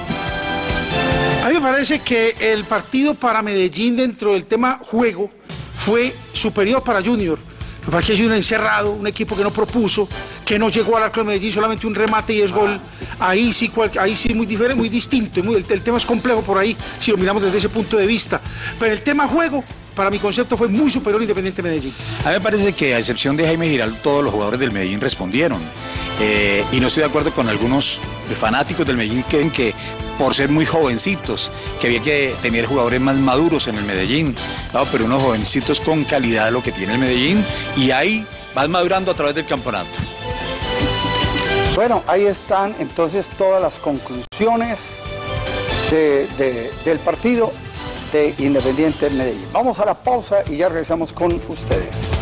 A mí me parece que el partido para Medellín dentro del tema juego fue superior para Junior. Lo que pasa es que es un encerrado, un equipo que no propuso, que no llegó al arco de Medellín, solamente un remate y es gol. Ahí sí muy diferente, muy distinto. El tema es complejo por ahí, si lo miramos desde ese punto de vista. Pero el tema juego, para mi concepto, fue muy superior Independiente Medellín. A mí me parece que, a excepción de Jaime Giraldo, todos los jugadores del Medellín respondieron. Y no estoy de acuerdo con algunos fanáticos del Medellín que creen que por ser muy jovencitos, que había que tener jugadores más maduros en el Medellín. No, pero unos jovencitos con calidad de lo que tiene el Medellín, y ahí van madurando a través del campeonato. Bueno, ahí están entonces todas las conclusiones del partido de Independiente Medellín. Vamos a la pausa y ya regresamos con ustedes.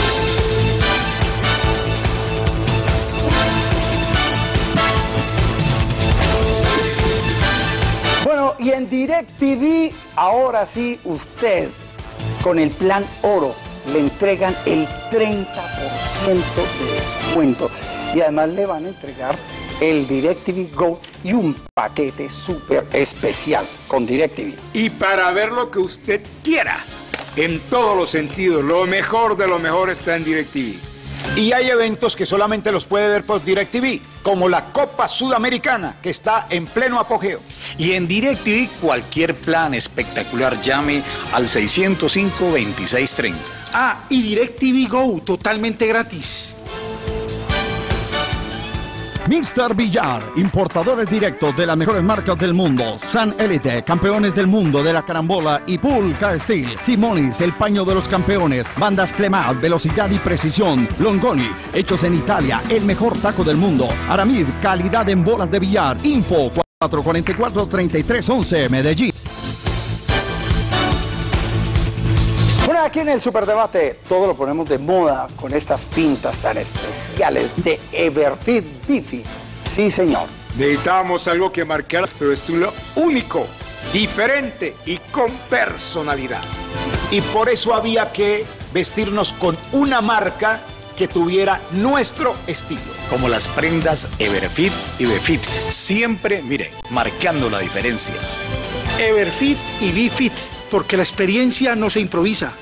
Bueno, y en DirecTV, ahora sí, usted, con el plan oro, le entregan el 30% de descuento. Y además le van a entregar el DirecTV Go y un paquete súper especial con DirecTV. Y para ver lo que usted quiera, en todos los sentidos, lo mejor de lo mejor está en DirecTV. Y hay eventos que solamente los puede ver por DirecTV, como la Copa Sudamericana, que está en pleno apogeo. Y en DirecTV, cualquier plan espectacular, llame al 605-2630. Y DirecTV Go, totalmente gratis. Mr. Villar, importadores directos de las mejores marcas del mundo. San Elite, campeones del mundo de la carambola y Pulca Steel. Simonis, el paño de los campeones. Bandas Clemat, velocidad y precisión. Longoni, hechos en Italia, el mejor taco del mundo. Aramid, calidad en bolas de billar. Info 444-3311, Medellín. Bueno, aquí en el Superdebate todo lo ponemos de moda con estas pintas tan especiales de Everfit Bifi. Sí, señor. Necesitamos algo que marcara nuestro estilo único, diferente y con personalidad. Y por eso había que vestirnos con una marca que tuviera nuestro estilo. Como las prendas Everfit y Befit. Siempre, mire, marcando la diferencia. Everfit y Bifit, porque la experiencia no se improvisa.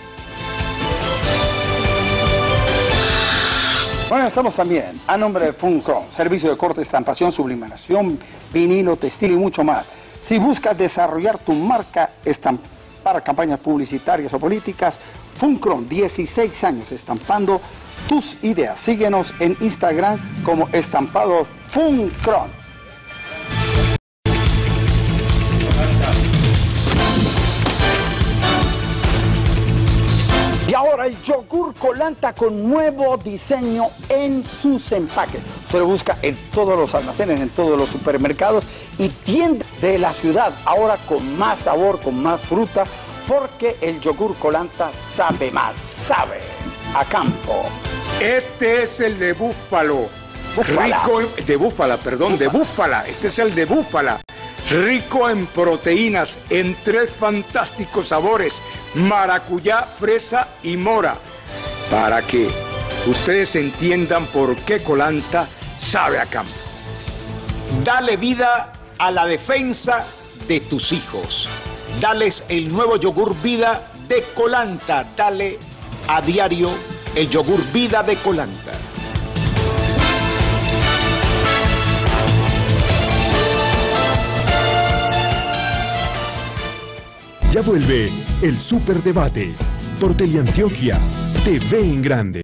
Bueno, estamos también a nombre de Funcron, servicio de corte, estampación, sublimación, vinilo, textil y mucho más. Si buscas desarrollar tu marca para campañas publicitarias o políticas, Funcron, 16 años estampando tus ideas. Síguenos en Instagram como Estampado Funcron. Y ahora el yogur Colanta con nuevo diseño en sus empaques. Usted lo busca en todos los almacenes, en todos los supermercados y tiendas de la ciudad. Ahora con más sabor, con más fruta, porque el yogur Colanta sabe más, sabe a campo. Este es el de búfalo. Búfala. De búfala. Este es el de búfala. Rico en proteínas, en 3 fantásticos sabores, maracuyá, fresa y mora, para que ustedes entiendan por qué Colanta sabe a campo. Dale vida a la defensa de tus hijos. Dales el nuevo yogur vida de Colanta. Dale a diario el yogur vida de Colanta. Ya vuelve el Superdebate por Teleantioquia TV en Grande.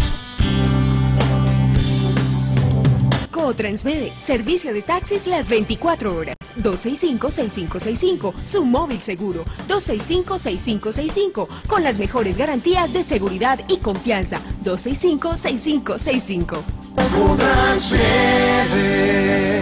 Transmede, servicio de taxis las 24 horas. 265-6565, su móvil seguro. 265-6565, con las mejores garantías de seguridad y confianza. 265-6565. Transmede.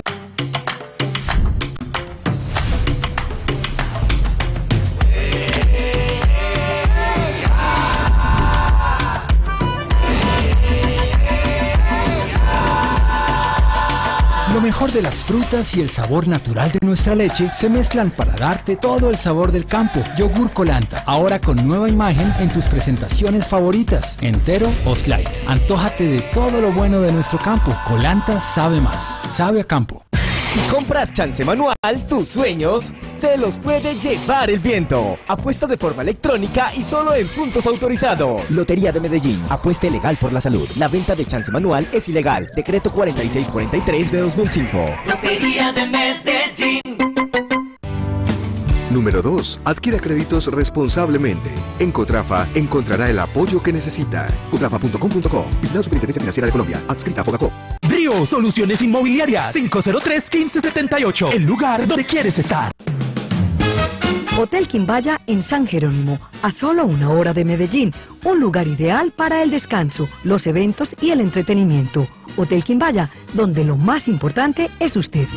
Lo mejor de las frutas y el sabor natural de nuestra leche se mezclan para darte todo el sabor del campo. Yogur Colanta, ahora con nueva imagen en tus presentaciones favoritas, entero o slice. Antójate de todo lo bueno de nuestro campo. Colanta sabe más, sabe a campo. Si compras chance manual, tus sueños se los puede llevar el viento. Apuesta de forma electrónica y solo en puntos autorizados. Lotería de Medellín. Apueste legal por la salud. La venta de chance manual es ilegal. Decreto 4643 de 2005. Lotería de Medellín. Número 2. Adquiera créditos responsablemente. En Cotrafa encontrará el apoyo que necesita. Cotrafa.com.co. Vigilado Superintendencia Financiera de Colombia. Adscrita a Fogacop. Río Soluciones Inmobiliarias. 503-1578. El lugar donde quieres estar. Hotel Quimbaya en San Jerónimo, a solo 1 hora de Medellín. Un lugar ideal para el descanso, los eventos y el entretenimiento. Hotel Quimbaya, donde lo más importante es usted.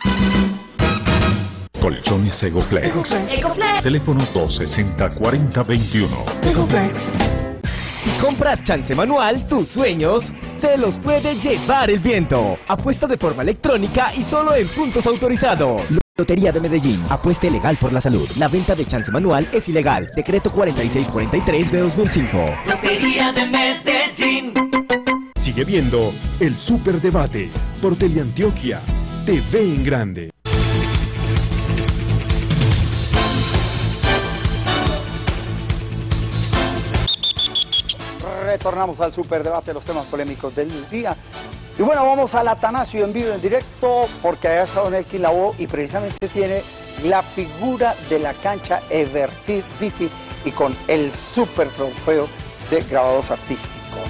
Colchones Egoflex. Teléfono 260-4021. Si compras chance manual, tus sueños se los puede llevar el viento. Apuesta de forma electrónica y solo en puntos autorizados. Lotería de Medellín. Apueste legal por la salud. La venta de chance manual es ilegal. Decreto 4643 de 2005. Lotería de Medellín. Sigue viendo el Superdebate por Teleantioquia TV en Grande. Retornamos al Superdebate, los temas polémicos del día. Y bueno, vamos al Atanasio en vivo, en directo, porque allá está Don Elkin Lavoe y precisamente tiene la figura de la cancha Everfit Bifi y con el super trofeo de grabados artísticos.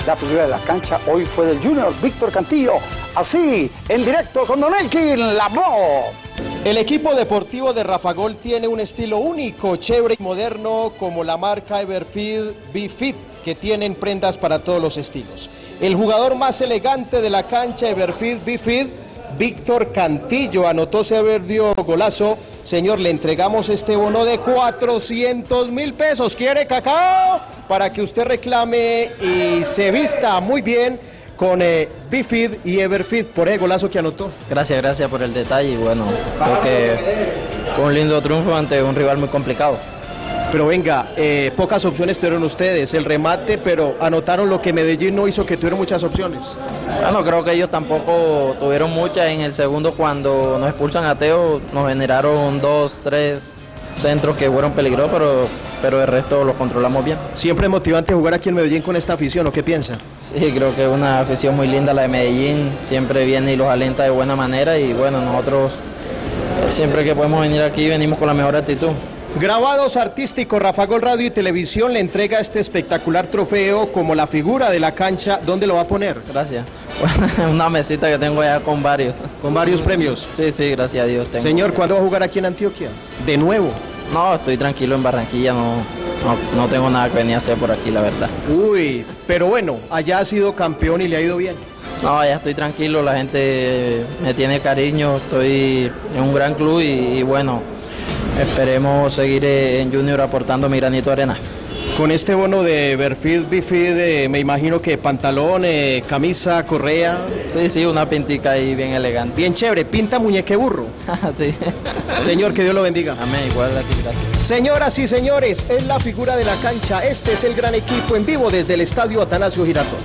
La figura de la cancha hoy fue del Junior Víctor Cantillo. Así, en directo con Don Elkin Lavoe. El equipo deportivo de Rafagol tiene un estilo único, chévere y moderno, como la marca Everfeed B-Fit, que tienen prendas para todos los estilos. El jugador más elegante de la cancha Everfeed B-Fit, Víctor Cantillo, anotó soberbio golazo. Señor, le entregamos este bono de 400.000 pesos. ¿Quiere cacao? Para que usted reclame y se vista muy bien con B-Fit y Everfeed por el golazo que anotó. Gracias por el detalle y bueno, creo que fue un lindo triunfo ante un rival muy complicado. Pero venga, pocas opciones tuvieron ustedes, el remate, pero anotaron lo que Medellín no hizo, que tuvieron muchas opciones. Bueno, creo que ellos tampoco tuvieron muchas. En el segundo, cuando nos expulsan a Teo, nos generaron 2, 3 centros que fueron peligrosos, pero el resto los controlamos bien. Siempre es motivante jugar aquí en Medellín con esta afición, ¿o qué piensa? Sí, creo que es una afición muy linda la de Medellín, siempre viene y los alenta de buena manera y bueno, nosotros siempre que podemos venir aquí venimos con la mejor actitud. Grabados artísticos, Rafagol Radio y Televisión le entrega este espectacular trofeo como la figura de la cancha. ¿Dónde lo va a poner? Gracias. Una mesita que tengo allá con varios. ¿Con varios premios? Sí, gracias a Dios. Tengo. Señor, ¿cuándo va a jugar aquí en Antioquia? ¿De nuevo? No, estoy tranquilo en Barranquilla, no tengo nada que venir a hacer por aquí, la verdad. Uy, pero bueno, allá ha sido campeón y le ha ido bien. No, ya estoy tranquilo, la gente me tiene cariño, estoy en un gran club y bueno, esperemos seguir en Junior aportando mi granito de arena. Con este bono de Everfeed B-Fit, me imagino que pantalón, camisa, correa. Sí, una pintica ahí bien elegante. Bien chévere, pinta muñeque burro. Sí. Señor, que Dios lo bendiga. Amén, igual aquí, gracias. Señoras y señores, es la figura de la cancha. Este es el gran equipo en vivo desde el estadio Atanasio Girardot.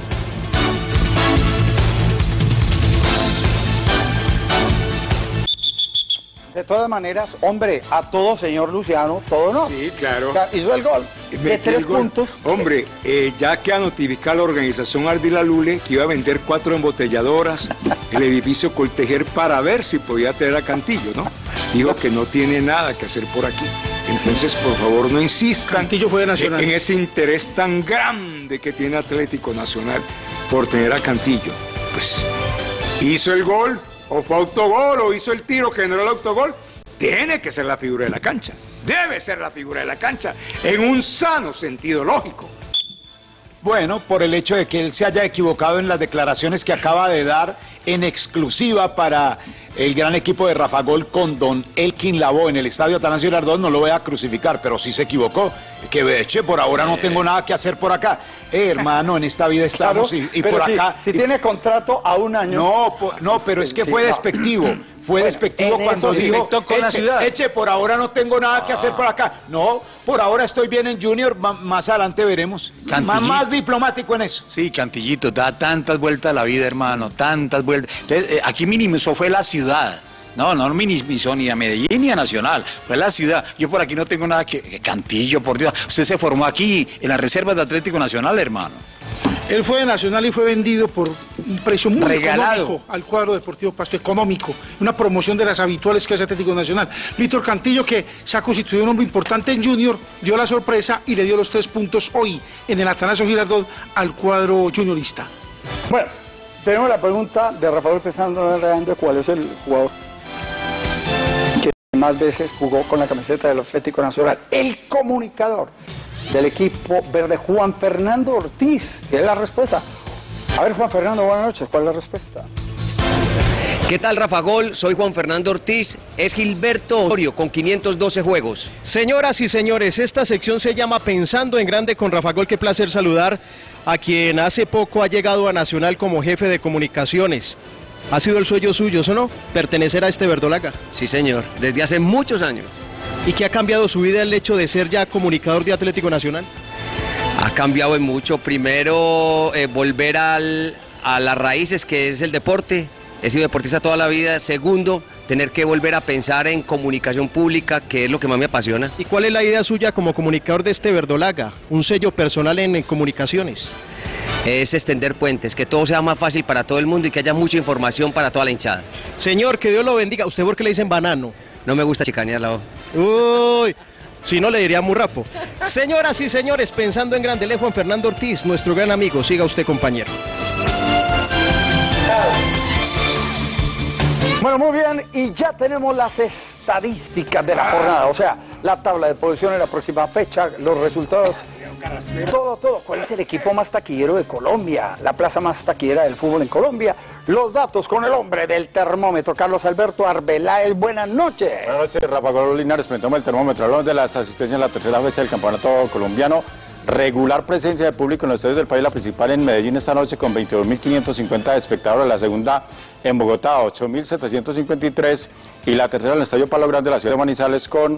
De todas maneras, hombre, a todo, señor Luciano, todo no. Sí, claro. Hizo el gol de 3 puntos. Hombre, ya que ha notificado la organización Ardila Lule que iba a vender 4 embotelladoras, el edificio Coltejer, para ver si podía traer a Cantillo, ¿no? Dijo que no tiene nada que hacer por aquí. Entonces, por favor, no insistan Cantillo fue de Nacional. En ese interés tan grande que tiene Atlético Nacional por tener a Cantillo. Pues, hizo el gol, o fue autogol, o hizo el tiro que generó el autogol. Tiene que ser la figura de la cancha. Debe ser la figura de la cancha, en un sano sentido lógico. Bueno, por el hecho de que él se haya equivocado en las declaraciones que acaba de dar en exclusiva para el gran equipo de Rafagol con Don Elkin Lavoe en el estadio Atanasio Girardot, no lo voy a crucificar, pero sí se equivocó. Que eche, por ahora no tengo nada que hacer por acá. Hermano, en esta vida estamos claro, y por acá. Si tiene contrato a 1 año. No, pero es que fue despectivo. Fue despectivo cuando dijo, eche, por ahora no tengo nada que hacer por acá. No, por ahora estoy bien en Junior, más adelante veremos. Más diplomático en eso. Sí, Cantillito, da tantas vueltas a la vida, hermano, tantas vueltas. Entonces, aquí minimizó fue la ciudad. No minimizó ni a Medellín ni a Nacional, fue la ciudad. Yo por aquí no tengo nada que Cantillo, por Dios. Usted se formó aquí en las reservas de Atlético Nacional, hermano. Él fue de Nacional y fue vendido por un precio muy económico al cuadro Deportivo Pasto, económico, una promoción de las habituales que hace Atlético Nacional. Víctor Cantillo, que se ha constituido un hombre importante en Junior, dio la sorpresa y le dio los 3 puntos hoy en el Atanasio Girardot al cuadro juniorista. Bueno, tenemos la pregunta de Rafael Pesando de cuál es el jugador que más veces jugó con la camiseta del Atlético Nacional. El comunicador del equipo verde, Juan Fernando Ortiz, tiene la respuesta. A ver, Juan Fernando, buenas noches, ¿cuál es la respuesta? ¿Qué tal, Rafagol? Soy Juan Fernando Ortiz, es Gilberto Osorio con 512 juegos. Señoras y señores, esta sección se llama Pensando en Grande con Rafagol. Qué placer saludar a quien hace poco ha llegado a Nacional como jefe de comunicaciones. ¿Ha sido el sueño suyo, ¿o no? Pertenecer a este verdolaga. Sí, señor, desde hace muchos años. ¿Y qué ha cambiado su vida el hecho de ser ya comunicador de Atlético Nacional? Ha cambiado en mucho. Primero, volver a las raíces, que es el deporte. He sido deportista toda la vida. Segundo, tener que volver a pensar en comunicación pública, que es lo que más me apasiona. ¿Y cuál es la idea suya como comunicador de este verdolaga? Un sello personal en comunicaciones. Es extender puentes, que todo sea más fácil para todo el mundo y que haya mucha información para toda la hinchada. Señor, que Dios lo bendiga. ¿Usted por qué le dicen banano? No me gusta chicanear la voz. Uy, Si no, le diría Murrapo. Señoras y señores, pensando en grande, Juan Fernando Ortiz, nuestro gran amigo. Siga usted, compañero. Bueno, muy bien, y ya tenemos las estadísticas de la jornada, o sea, la tabla de posiciones, la próxima fecha, los resultados, todo. ¿Cuál es el equipo más taquillero de Colombia? La plaza más taquillera del fútbol en Colombia. Los datos con el hombre del termómetro, Carlos Alberto Arbeláez. Buenas noches. Buenas noches, Rafael Linares. Presentamos el termómetro. Hablamos de las asistencias en la tercera fecha del campeonato colombiano. Regular presencia de público en los estadios del país, la principal en Medellín esta noche con 22.550 espectadores, la segunda en Bogotá 8.753 y la tercera en el Estadio Palo Grande de la ciudad de Manizales con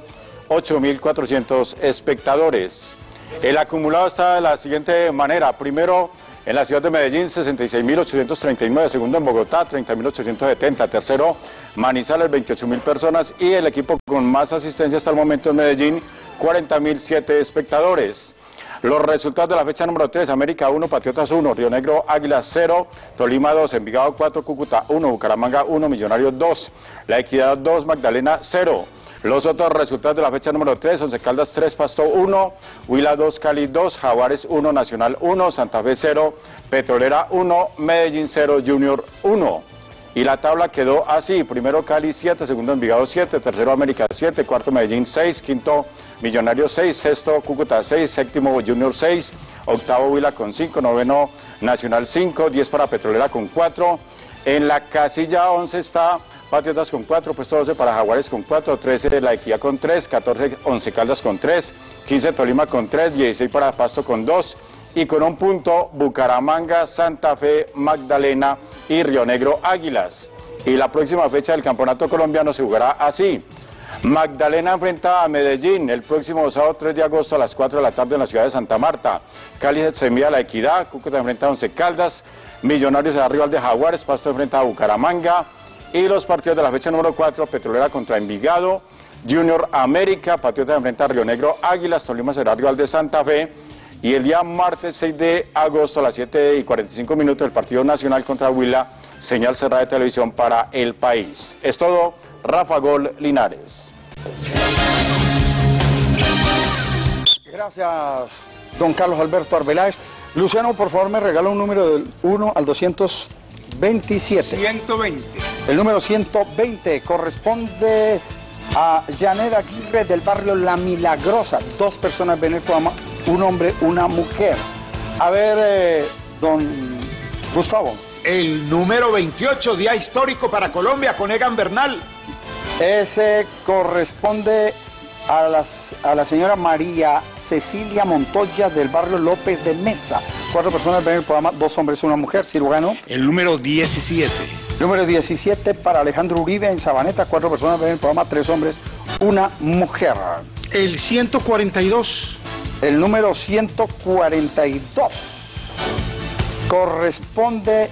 8.400 espectadores. El acumulado está de la siguiente manera: primero en la ciudad de Medellín 66.839, segundo en Bogotá 30.870, tercero Manizales 28.000 personas y el equipo con más asistencia hasta el momento en Medellín 40.007 espectadores. Los resultados de la fecha número 3, América 1, Patriotas 1, Río Negro Águilas 0, Tolima 2, Envigado 4, Cúcuta 1, Bucaramanga 1, Millonarios 2, La Equidad 2, Magdalena 0. Los otros resultados de la fecha número 3, Once Caldas 3, Pasto 1, Huila 2, Cali 2, Jaguares 1, Nacional 1, Santa Fe 0, Petrolera 1, Medellín 0, Junior 1. Y la tabla quedó así: primero Cali 7, segundo Envigado 7, tercero América 7, cuarto Medellín 6, quinto Millonarios 6, sexto Cúcuta 6, séptimo Junior 6, octavo Huila con 5, noveno Nacional 5, 10 para Petrolera con 4. En la casilla 11 está Patriotas con 4, puesto 12 para Jaguares con 4, 13 La Equidad con 3, 14 Once Caldas con 3, 15 Tolima con 3, 16 para Pasto con 2 y con un punto Bucaramanga, Santa Fe, Magdalena y Río Negro Águilas. Y la próxima fecha del campeonato colombiano se jugará así: Magdalena enfrenta a Medellín el próximo sábado 3 de agosto a las 4 de la tarde en la ciudad de Santa Marta. Cali se envía a La Equidad, Cúcuta enfrenta a Once Caldas, Millonarios será rival de Jaguares, Pasto enfrenta a Bucaramanga. Y los partidos de la fecha número 4, Petrolera contra Envigado, Junior América, Patriotas enfrenta a Río Negro Águilas, Tolima será rival de Santa Fe. Y el día martes 6 de agosto a las 7:45 el partido nacional contra Huila, señal cerrada de televisión para el país. Es todo, Rafa Gol Linares. Gracias, don Carlos Alberto Arbeláez. Luciano, por favor, me regala un número del 1 al 227. 120. El número 120 corresponde a Janet Aguirre del barrio La Milagrosa. 2 personas ven el programa, un hombre, una mujer. A ver, don Gustavo. El número 28, día histórico para Colombia, con Egan Bernal. Ese corresponde a la señora María Cecilia Montoya del barrio López de Mesa. 4 personas ven el programa, 2 hombres, una mujer. Cirujano. El número 17. Número 17 para Alejandro Uribe en Sabaneta. 4 personas ven el programa, 3 hombres, una mujer. El 142. El número 142 corresponde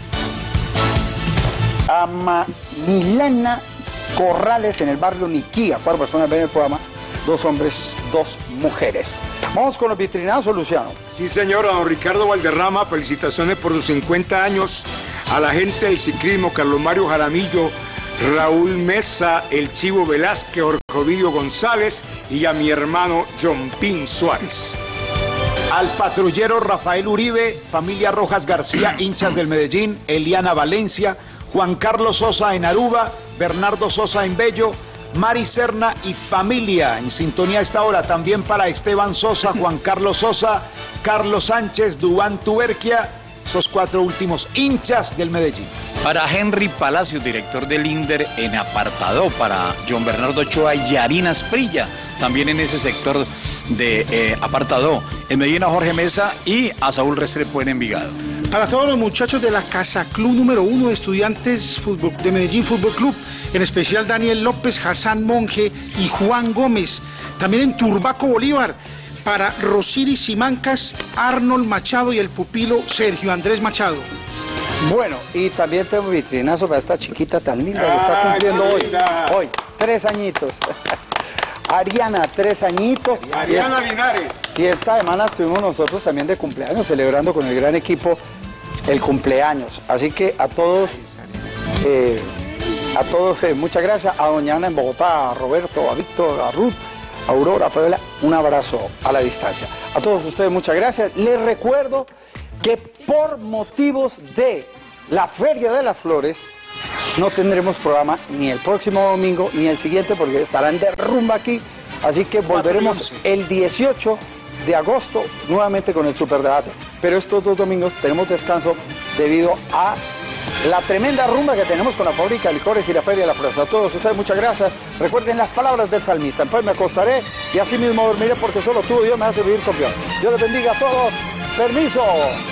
a Milena Corrales en el barrio Niquía. 4 personas ven el programa, 2 hombres, 2 mujeres. Vamos con los vitrinazos, Luciano. Sí, señora, don Ricardo Valderrama, felicitaciones por sus 50 años a la gente del ciclismo, Carlos Mario Jaramillo, Raúl Mesa, el Chivo Velázquez, Jorge Ovidio González y a mi hermano John Pin Suárez. Al patrullero Rafael Uribe, familia Rojas García, hinchas del Medellín, Eliana Valencia, Juan Carlos Sosa en Aruba, Bernardo Sosa en Bello, Mari Serna y familia en sintonía a esta hora. También para Esteban Sosa, Juan Carlos Sosa, Carlos Sánchez, Dubán Tuberquia, esos 4 últimos hinchas del Medellín. Para Henry Palacios, director del INDER en Apartadó, para John Bernardo Ochoa y Yarina Asprilla, también en ese sector de Apartadó. En Medellín a Jorge Mesa y a Saúl Restrepo en Envigado. Para todos los muchachos de la Casa Club número 1 de Estudiantes de Medellín Fútbol Club, en especial Daniel López, Hassan Monge y Juan Gómez. También en Turbaco Bolívar, para Rosiris Simancas, Arnold Machado y el pupilo Sergio Andrés Machado. Bueno, y también tengo vitrinazo para esta chiquita tan linda que está cumpliendo hoy, 3 añitos. Ariana, 3 añitos. Ariana Linares. Y esta semana estuvimos nosotros también de cumpleaños, celebrando con el gran equipo el cumpleaños. Así que a todos, muchas gracias. A doña Ana en Bogotá, a Roberto, a Víctor, a Ruth, Aurora, Fabiola, un abrazo a la distancia. A todos ustedes muchas gracias. Les recuerdo que por motivos de la Feria de las Flores no tendremos programa ni el próximo domingo ni el siguiente porque estarán de rumba aquí. Así que volveremos el 18 de agosto nuevamente con el Superdebate. Pero estos 2 domingos tenemos descanso debido a la tremenda rumba que tenemos con la fábrica de licores y la Feria de la Flores. A todos ustedes muchas gracias. Recuerden las palabras del salmista. Pues me acostaré y así mismo dormiré porque solo tú, Dios, me hace vivir confiado. Dios les bendiga a todos. Permiso.